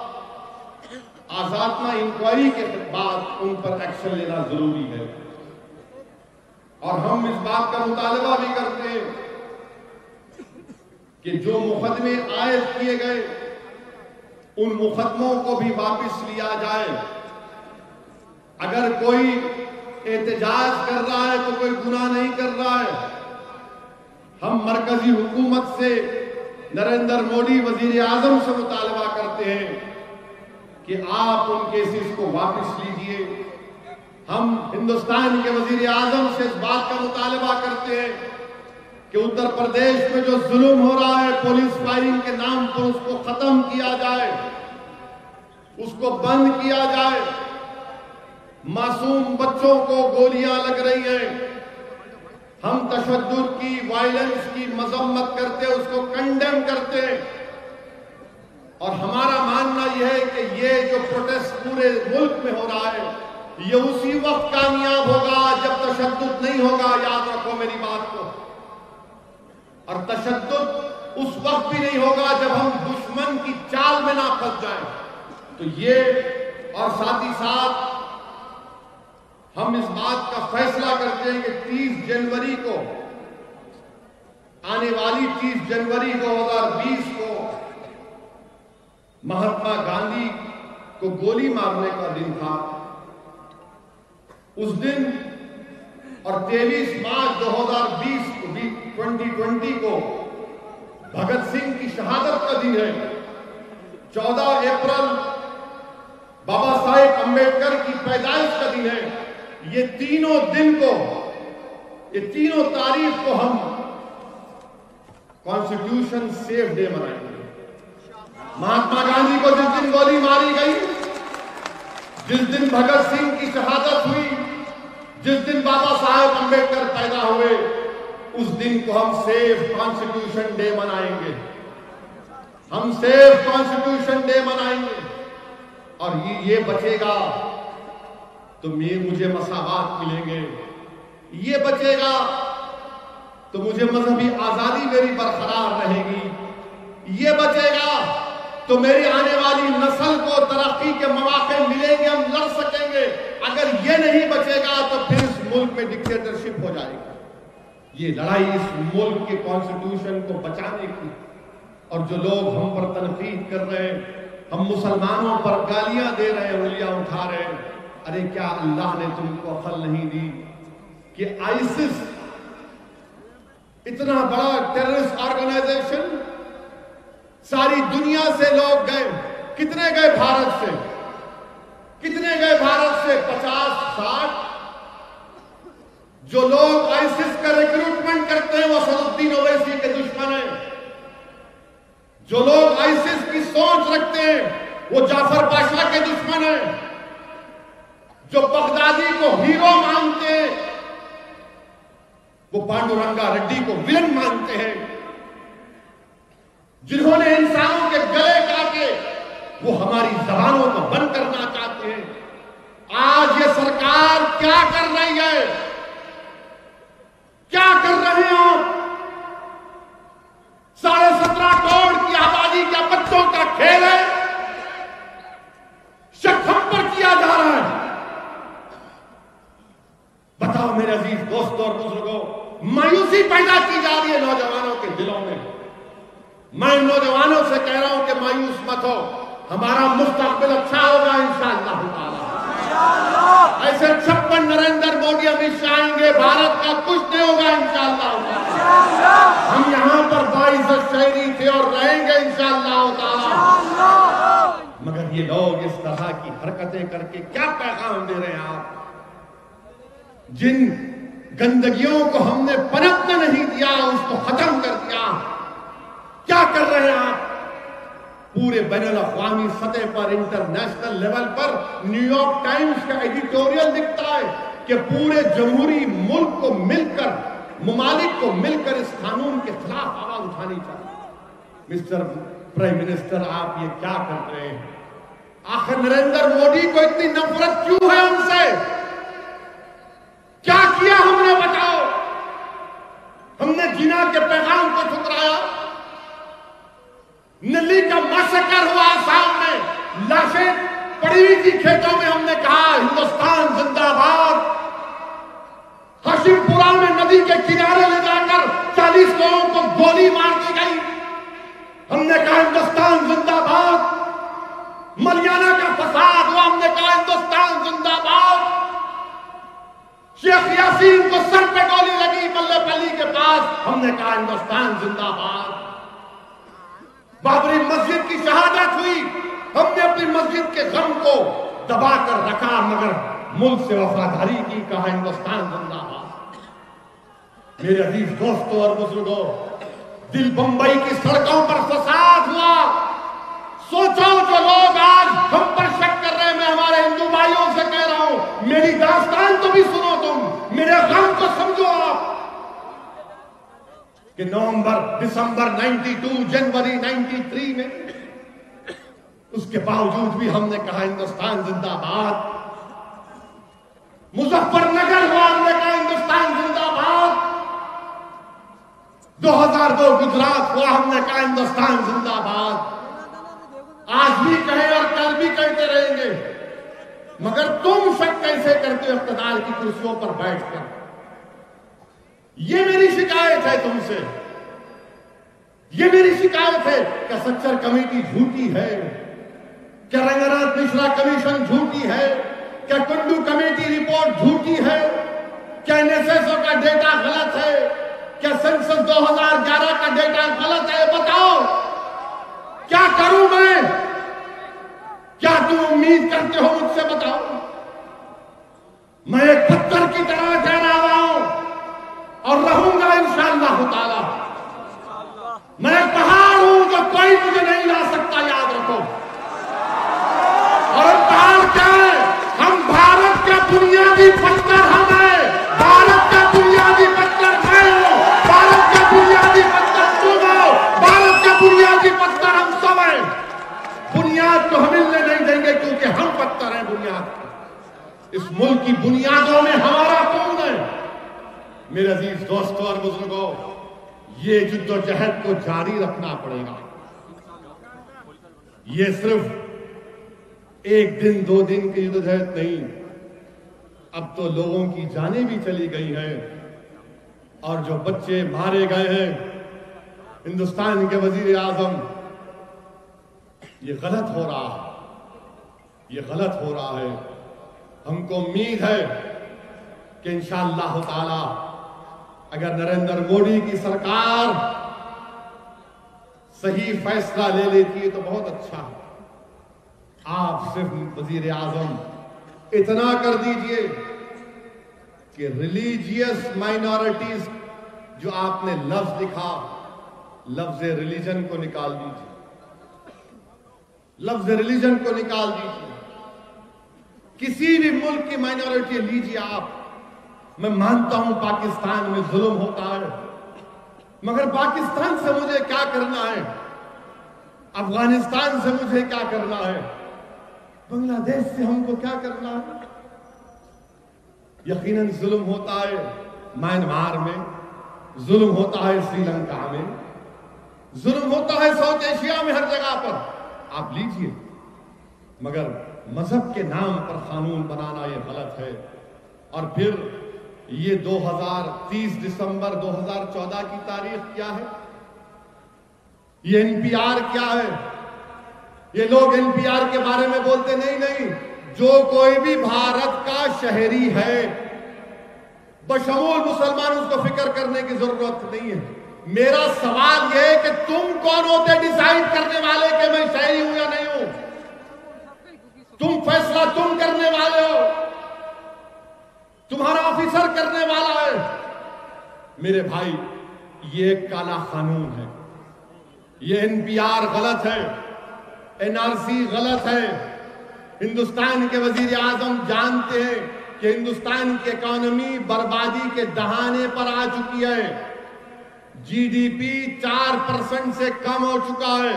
आजादना इंक्वायरी के बाद उन पर एक्शन लेना जरूरी है। और हम इस बात का मुतालबा भी करते हैं कि जो मुकदमे आयद किए गए उन मुकदमों को भी वापस लिया जाए। अगर कोई एहतजाज कर रहा है तो कोई गुनाह नहीं कर रहा है। हम मरकजी हुकूमत से नरेंद्र मोदी वजीर आजम से मुतालबा करते हैं कि आप उन केसेस को वापस लीजिए। हम हिंदुस्तान के वजीर आजम से इस बात का मुतालबा करते हैं कि उत्तर प्रदेश में जो जुल्म हो रहा है पुलिस फायरिंग के नाम पर उसको खत्म किया जाए, उसको बंद किया जाए। मासूम बच्चों को गोलियां लग रही हैं। हम तशद्दुद की, वायलेंस की मजम्मत करते हैं, उसको कंडेम करते हैं। और हमारा मानना यह है कि ये जो प्रोटेस्ट पूरे मुल्क में हो रहा है ये उसी वक्त कामयाब होगा जब तशद्दुद नहीं होगा। याद रखो मेरी बात को। और तशद्दुद उस वक्त भी नहीं होगा जब हम दुश्मन की चाल में ना फंस जाएं। तो ये और साथ ही साथ हम इस बात का फैसला करते हैं कि 30 जनवरी को, आने वाली 30 जनवरी 2020 को महात्मा गांधी को गोली मारने का दिन था। उस दिन और 23 मार्च 2020 को भगत सिंह की शहादत का दिन है। 14 अप्रैल बाबा साहेब अंबेडकर की पैदाइश का दिन है। ये तीनों दिन को, ये तीनों तारीख को हम कॉन्स्टिट्यूशन सेफ डे मनाएंगे। महात्मा गांधी को जिस दिन गोली मारी गई, जिस दिन भगत सिंह की शहादत हुई, जिस दिन बाबा साहेब अंबेडकर पैदा हुए, उस दिन को हम सेफ कॉन्स्टिट्यूशन डे मनाएंगे। हम सेफ कॉन्स्टिट्यूशन डे मनाएंगे। और ये बचेगा तो मुझे मसावात मिलेंगे। ये बचेगा तो मुझे मजहबी आजादी मेरी बरकरार रहेगी। ये बचेगा तो मेरी आने वाली नस्ल को तरक्की के मौके मिलेंगे, हम लड़ सकेंगे। अगर ये नहीं बचेगा तो फिर इस मुल्क में डिक्टेटरशिप हो जाएगी। ये लड़ाई इस मुल्क के कॉन्स्टिट्यूशन को बचाने की। और जो लोग हम पर तनकीद कर रहे हैं, हम मुसलमानों पर गालियां दे रहे हैं, उंगलियां उठा रहे हैं, अरे क्या अल्लाह ने तुमको अकल नहीं दी कि आईसिस इतना बड़ा टेररिस्ट ऑर्गेनाइजेशन, सारी दुनिया से लोग गए। कितने गए भारत से? कितने गए भारत से? 50-60। जो लोग आईसिस का रिक्रूटमेंट करते हैं वो सदुद्दीन ओवैसी के दुश्मन हैं। जो लोग आईसिस की सोच रखते हैं वो जाफर पाशा के दुश्मन हैं। जो बगदादी को हीरो मानते हैं वो पांडुरंगा रेड्डी को विलन मानते हैं। जिन्होंने इंसानों के गले काटे वो हमारी जबानों को बंद करना चाहते हैं। आज ये सरकार क्या कर रही है? क्या कर रहे हैं आप? 17.5 दोस्तों और बुजुर्गों, मायूसी पैदा की जा रही है नौजवानों के दिलों में। मैं नौजवानों से कह रहा हूं कि मायूस मत हो, हमारा मुस्तकबिल अच्छा होगा इंशाअल्लाह ताला। ऐसे 56 नरेंद्र मोदी अमित शाह आएंगे, भारत का कुछ नहीं होगा इंशाअल्लाह। हम यहां पर 22 शहरी थे और रहेंगे इंशाअल्लाह ताला। मगर ये लोग इस तरह की हरकतें करके क्या पैगाम दे रहे हैं आप? जिन गंदगियों को हमने पनपने नहीं दिया, उसको खत्म कर दिया। क्या कर रहे हैं आप? पूरे बैनुल अक़वामी सतह पर, इंटरनेशनल लेवल पर न्यूयॉर्क टाइम्स का एडिटोरियल दिखता है कि पूरे जमहूरी मुल्क को मिलकर, ममालिक को मिलकर इस कानून के खिलाफ आवाज उठानी चाहिए। मिस्टर प्राइम मिनिस्टर, आप ये क्या कर रहे हैं? आखिर नरेंद्र मोदी को इतनी नफरत क्यों है उनसे? क्या किया हमने, बताओ? हमने जिना के पैगाम को ठुकराया। नली का मैसेकर हुआ आसाम में, लाशें पड़ी हुई थी खेतों में, हमने कहा हिंदुस्तान जिंदाबाद। हशीमपुरा में नदी के किनारे ले जाकर 40 लोगों को गोली मार दी गई, हमने कहा हिंदुस्तान जिंदाबाद। मलियाना का फसाद हुआ, हमने कहा हिंदुस्तान जिंदाबाद। शेख यासीन को सर पे गोली लगी मल्लेपल्ली के पास, हमने कहा हिंदुस्तान जिंदाबाद। बाबरी मस्जिद की शहादत हुई, हमने अपनी मस्जिद के गम को दबाकर रखा, मगर मुल्क से वफादारी की, कहा हिंदुस्तान जिंदाबाद। मेरे अजीज दोस्तों और बुजुर्गों, दिल बंबई की सड़कों पर फसाद हुआ। सोचो, जो लोग आज हम पर शक कर रहे हैं, मैं हमारे हिंदू भाइयों से कह रहा हूं, मेरी दास्तान तो भी सुनो, तुम मेरे गम को समझो आप, कि नवंबर, दिसंबर 92, जनवरी 93 में, उसके बावजूद भी हमने कहा हिंदुस्तान जिंदाबाद। मुजफ्फरनगर हुआ, हमने कहा हिंदुस्तान जिंदाबाद। 2002 गुजरात हुआ, हमने कहा हिंदुस्तान जिंदाबाद। आज भी कहें और कल भी कहते रहेंगे, मगर तुम शक कैसे करते हो इख्तिदार की कुर्सियों पर बैठकर? ये मेरी शिकायत है तुमसे, ये मेरी शिकायत है। क्या सच्चर कमेटी झूठी है? क्या रंगनाथ मिश्रा कमीशन झूठी है? क्या कुंडू कमेटी रिपोर्ट झूठी है? क्या एनएसएसओ का डेटा गलत है? क्या सेंसस 2011 का डेटा गलत है? बताओ, क्या करूं मैं? क्या तुम उम्मीद करते हो मुझसे? बताओ। मैं एक पत्थर की तरह ठहरा हुआ हूं और रहूंगा इंशाअल्लाह ताला। मैं एक पहाड़ हूं, जो कोई मुझे नहीं ला सकता, याद रखो। और पहाड़ क्या है? हम भारत का बुनियादी पत्थर हम है। भारत का बुनियादी पत्थर मैं हूं, भारत का बुनियादी पत्थर तुम हो, भारत का बुनियादी पत्थर हम सब हैं। बुनियाद को हम हिलने नहीं देंगे, क्योंकि हम पत्थर हैं बुनियाद। इस मुल्क की बुनियादों में हमारा कौन है? मेरे अजीज दोस्तों और बुजुर्गों, ये जिद्दोजहद को जारी रखना पड़ेगा। ये सिर्फ एक दिन 2 दिन की जिद्दोजहद नहीं, अब तो लोगों की जानें भी चली गई हैं, और जो बच्चे मारे गए हैं, हिंदुस्तान के वजीर आजम, ये गलत हो रहा है, ये गलत हो रहा है। हमको उम्मीद है कि इंशाअल्लाह ताला अगर नरेंद्र मोदी की सरकार सही फैसला ले लेती है तो बहुत अच्छा है। आप सिर्फ वजीर आजम इतना कर दीजिए कि रिलीजियस माइनॉरिटीज, जो आपने लफ्ज लिखा, लफ्ज रिलीजन को निकाल दीजिए, लफ्ज रिलीजन को निकाल दीजिए। किसी भी मुल्क की माइनॉरिटी लीजिए आप। मैं मानता हूं पाकिस्तान में जुल्म होता है, मगर पाकिस्तान से मुझे क्या करना है? अफगानिस्तान से मुझे क्या करना है? बांग्लादेश से हमको क्या करना है? यकीनन जुल्म होता है म्यांमार में, जुल्म होता है श्रीलंका में, जुल्म होता है साउथ एशिया में, हर जगह पर आप लीजिए। मगर मजहब के नाम पर कानून बनाना यह गलत है। और फिर ये 30 दिसंबर 2014 की तारीख क्या है? ये एनपीआर क्या है? ये लोग एनपीआर के बारे में बोलते नहीं, जो कोई भी भारत का शहरी है बशमूल मुसलमान, उसको फिक्र करने की जरूरत नहीं है। मेरा सवाल यह है कि तुम कौन होते डिसाइड करने वाले कि मैं शहरी हूं या नहीं हूं? तुम फैसला तुम करने वाले हो, तुम्हारा ऑफिसर करने वाला है। मेरे भाई, ये एक काला कानून है, ये एनपीआर गलत है, एनआरसी गलत है। हिंदुस्तान के वजीर आजम जानते हैं कि हिंदुस्तान की इकोनॉमी बर्बादी के दहाने पर आ चुकी है। जीडीपी 4% से कम हो चुका है,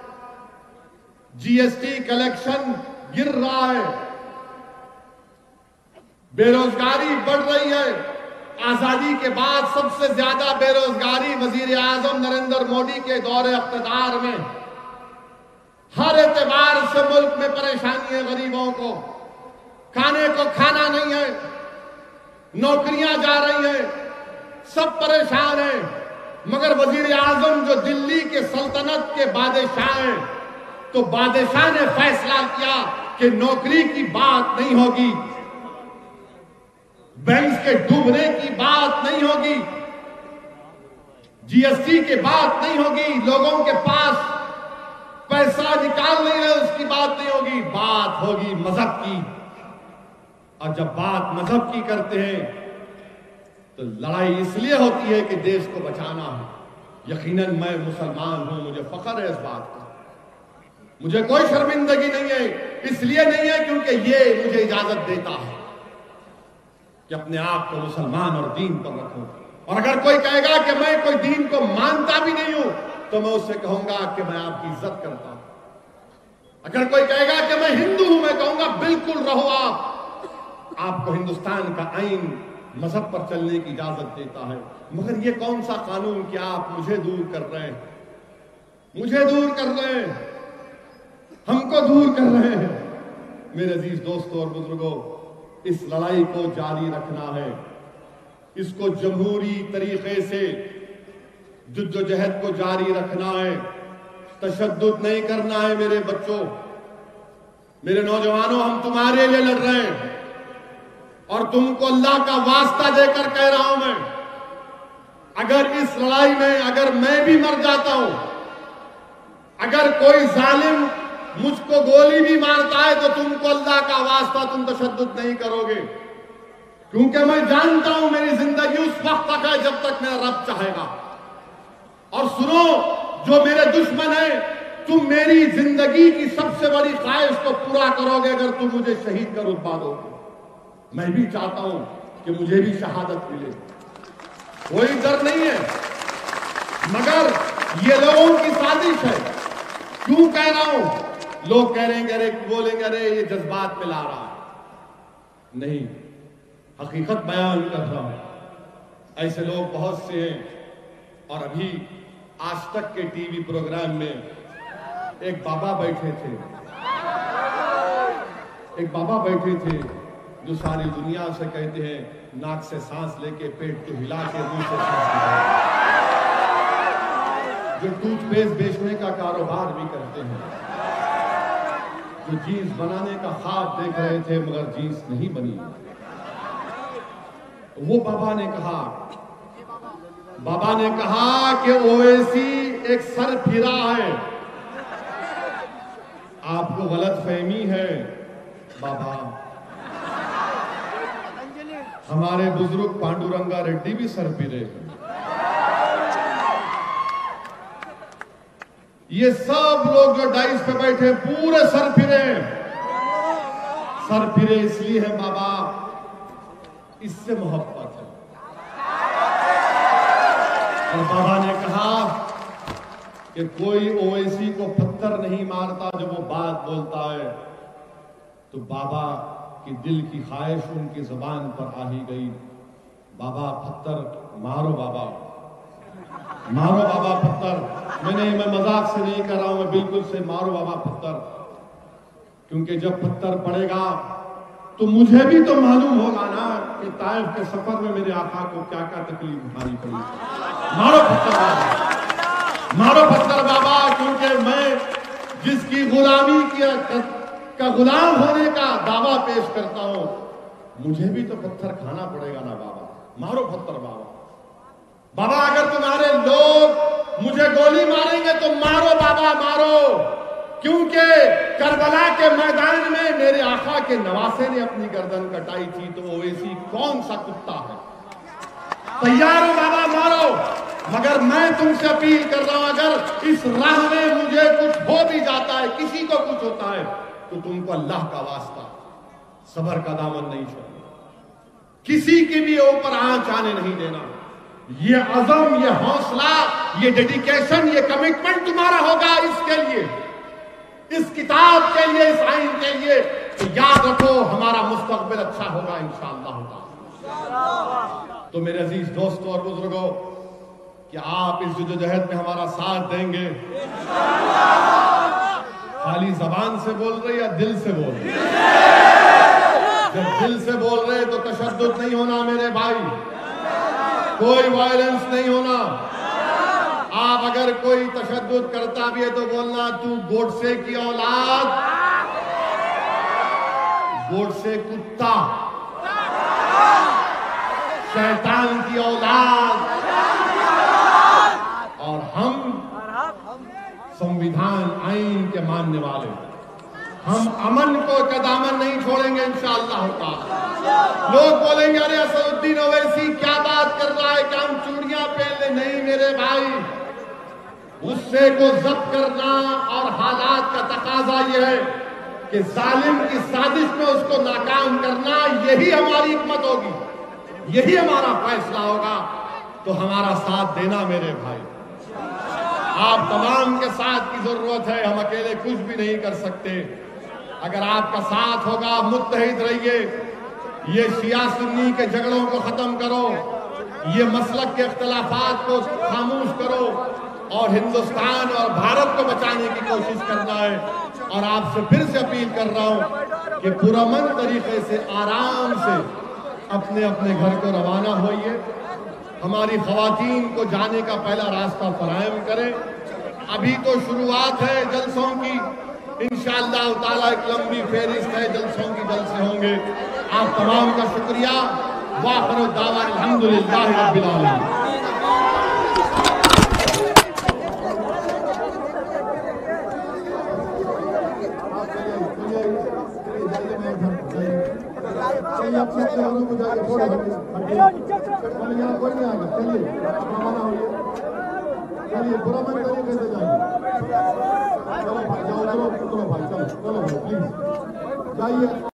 जीएसटी कलेक्शन गिर रहा है, बेरोजगारी बढ़ रही है। आजादी के बाद सबसे ज्यादा बेरोजगारी वजीर आजम नरेंद्र मोदी के दौरे इख्तिदार में। हर एतबार से मुल्क में परेशानी है गरीबों को, खाने को खाना नहीं है, नौकरियां जा रही हैं, सब परेशान हैं। मगर वजीर आजम जो दिल्ली के सल्तनत के बादशाह हैं, तो बादशाह ने फैसला किया कि नौकरी की बात नहीं होगी, बैंक के डूबने की बात नहीं होगी, जीएसटी की बात नहीं होगी, लोगों के पास पैसा निकाल नहीं रहे उसकी बात नहीं होगी, बात होगी मजहब की। और जब बात मजहब की करते हैं तो लड़ाई इसलिए होती है कि देश को बचाना है। यकीनन मैं मुसलमान हूं, मुझे फख्र है इस बात का, मुझे कोई शर्मिंदगी नहीं है। इसलिए नहीं है क्योंकि ये मुझे इजाजत देता है कि अपने आप को मुसलमान और दीन पर रखूं। और अगर कोई कहेगा कि मैं कोई दीन को मानता भी नहीं हूं, तो मैं उससे कहूंगा कि मैं आपकी इज्जत करता हूं। अगर कोई कहेगा कि मैं हिंदू हूं, मैं कहूंगा बिल्कुल रहो आपको हिंदुस्तान का आईन मजहब पर चलने की इजाजत देता है। मगर ये कौन सा कानून कि आप मुझे दूर कर रहे हैं, मुझे दूर कर रहे हैं, हमको दूर कर रहे हैं। मेरे अजीज दोस्तों और बुजुर्गों, इस लड़ाई को जारी रखना है, इसको जमहूरी तरीके से जुद्दोजहद को जारी रखना है, तशद्दुद नहीं करना है। मेरे बच्चों, मेरे नौजवानों, हम तुम्हारे लिए लड़ रहे हैं और तुमको अल्लाह का वास्ता देकर कह रहा हूं मैं, अगर इस लड़ाई में अगर मैं भी मर जाता हूं, अगर कोई जालिम मुझको गोली भी मारता है, तो तुमको अल्लाह का वास्ता तुम तशद्दुद नहीं करोगे, क्योंकि मैं जानता हूं मेरी जिंदगी उस वक्त तक है जब तक मेरा रब चाहेगा। और सुनो, जो मेरे दुश्मन है, तुम मेरी जिंदगी की सबसे बड़ी ख्वाहिश को पूरा करोगे अगर तुम मुझे शहीद का रुतबा दोगे। मैं भी चाहता हूं कि मुझे भी शहादत मिले, कोई डर नहीं है, मगर ये लोगों की साजिश है। क्यों कह रहा हूं? लोग कह रहे हैं, अरे बोलेंगे अरे ये जज्बात में ला रहा है। नहीं, हकीकत बयान कर रहा हूं। ऐसे लोग बहुत से हैं। और अभी आज तक के टीवी प्रोग्राम में एक बाबा बैठे थे, जो सारी दुनिया से कहते हैं नाक से सांस लेके पेट को हिला के मुंह से सांस लेके, जो टूथपेस्ट बेचने का कारोबार भी करते हैं, जो जीन्स बनाने का ख्वाब देख रहे थे मगर जीन्स नहीं बनी। वो बाबा ने कहा कि ओवैसी एक सर फिरा है। आपको गलत फहमी है बाबा, हमारे बुजुर्ग पांडुरंगा रेड्डी भी सर फिरे। ये सब लोग जो डाइस पे बैठे पूरे सर फिरे इसलिए है बाबा, इससे मोहब्बत है। और बाबा ने कहा कि कोई ओवैसी को पत्थर नहीं मारता जब वो बात बोलता है। तो बाबा की दिल की ख्वाहिश उनकी जुबान पर आ ही गई, बाबा पत्थर मारो, बाबा पत्थर। मैं मजाक से नहीं कर रहा हूं, मैं बिल्कुल से मारो बाबा पत्थर, क्योंकि जब पत्थर पड़ेगा तो मुझे भी तो मालूम होगा ना कि ताइफ के सफर में मेरे आका को क्या क्या तकलीफ उठानी पड़ी। मारो पत्थर बाबा, मारो पत्थर बाबा, क्योंकि मैं जिसकी गुलामी का गुलाम होने का दावा पेश करता हूं, मुझे भी तो पत्थर खाना पड़ेगा ना बाबा। मारो पत्थर बाबा। बाबा अगर तुम्हारे लोग मुझे गोली मारेंगे तो मारो बाबा, मारो, क्योंकि करबला के मैदान में मेरे आका के नवासे ने अपनी गर्दन कटाई थी, तो ओवैसी कौन सा कुत्ता है। तैयार हो बाबा, मारो। मगर मैं तुमसे अपील कर रहा हूं, अगर इस राह में मुझे कुछ हो भी जाता है, किसी को कुछ होता है, तो तुमको अल्लाह का वास्ता सबर का दामन नहीं छोड़ना, किसी के भी ऊपर आंच आने नहीं देना। ये अज़म, ये हौसला, ये डेडिकेशन, ये कमिटमेंट तुम्हारा होगा इसके लिए, इस किताब के लिए, इस आइन के लिए। तो याद रखो हमारा मुस्तकबिल अच्छा होगा इंशाअल्लाह। तो मेरे अजीज दोस्तों और बुजुर्गों, कि आप इस जद्दोजहद में हमारा साथ देंगे। खाली जबान से बोल रहे या दिल से बोल रहे? जब दिल से बोल रहे तो तशद्दुद नहीं होना मेरे भाई, कोई वायलेंस नहीं होना। आप अगर कोई तशद्दुद करता भी है तो बोलना, तू गोडसे की औलाद, गोडसे कुत्ता, शैतान की औलाद, और हम संविधान आइन के मानने वाले, हम अमन को कदामन नहीं छोड़ेंगे इंशाअल्लाह ताला। लोग बोलेंगे अरे असदुद्दीन ओवैसी क्या बात कर रहा है, क्या हम चूड़ियां पहन ले? नहीं मेरे भाई, गुस्से को जब्त करना और हालात का तकाजा यह है कि जालिम की साजिश में उसको नाकाम करना, यही हमारी हिकमत होगी, यही हमारा फैसला होगा। तो हमारा साथ देना मेरे भाई, आप तमाम के साथ की जरूरत है, हम अकेले कुछ भी नहीं कर सकते। अगर आपका साथ होगा, मुत्तहिद रहिए, ये शिया सुन्नी के झगड़ों को खत्म करो, ये मसलक के इख्तलाफात को खामोश करो, और हिंदुस्तान और भारत को बचाने की कोशिश करना है। और आपसे फिर से अपील कर रहा हूं कि पुरअमन तरीके से आराम से अपने अपने घर को रवाना होइए। हमारी खवातीन को जाने का पहला रास्ता फराहम करें। अभी तो शुरुआत है जलसों की, इंशाअल्लाह ताला एक लंबी फेरिस्त है, जलसों की जलसे होंगे। आप तमाम का शुक्रिया। वाखिर दावा अल्हम्दुलिल्लाह रब्बिल आलमीन। कोई नहीं आएगा, चलिए आप रवाना होइए, चलिए पुरअमन तरीके से जाइए। चलो भाई जाओ, चलो भाई, चलो भाई, प्लीज जाइए।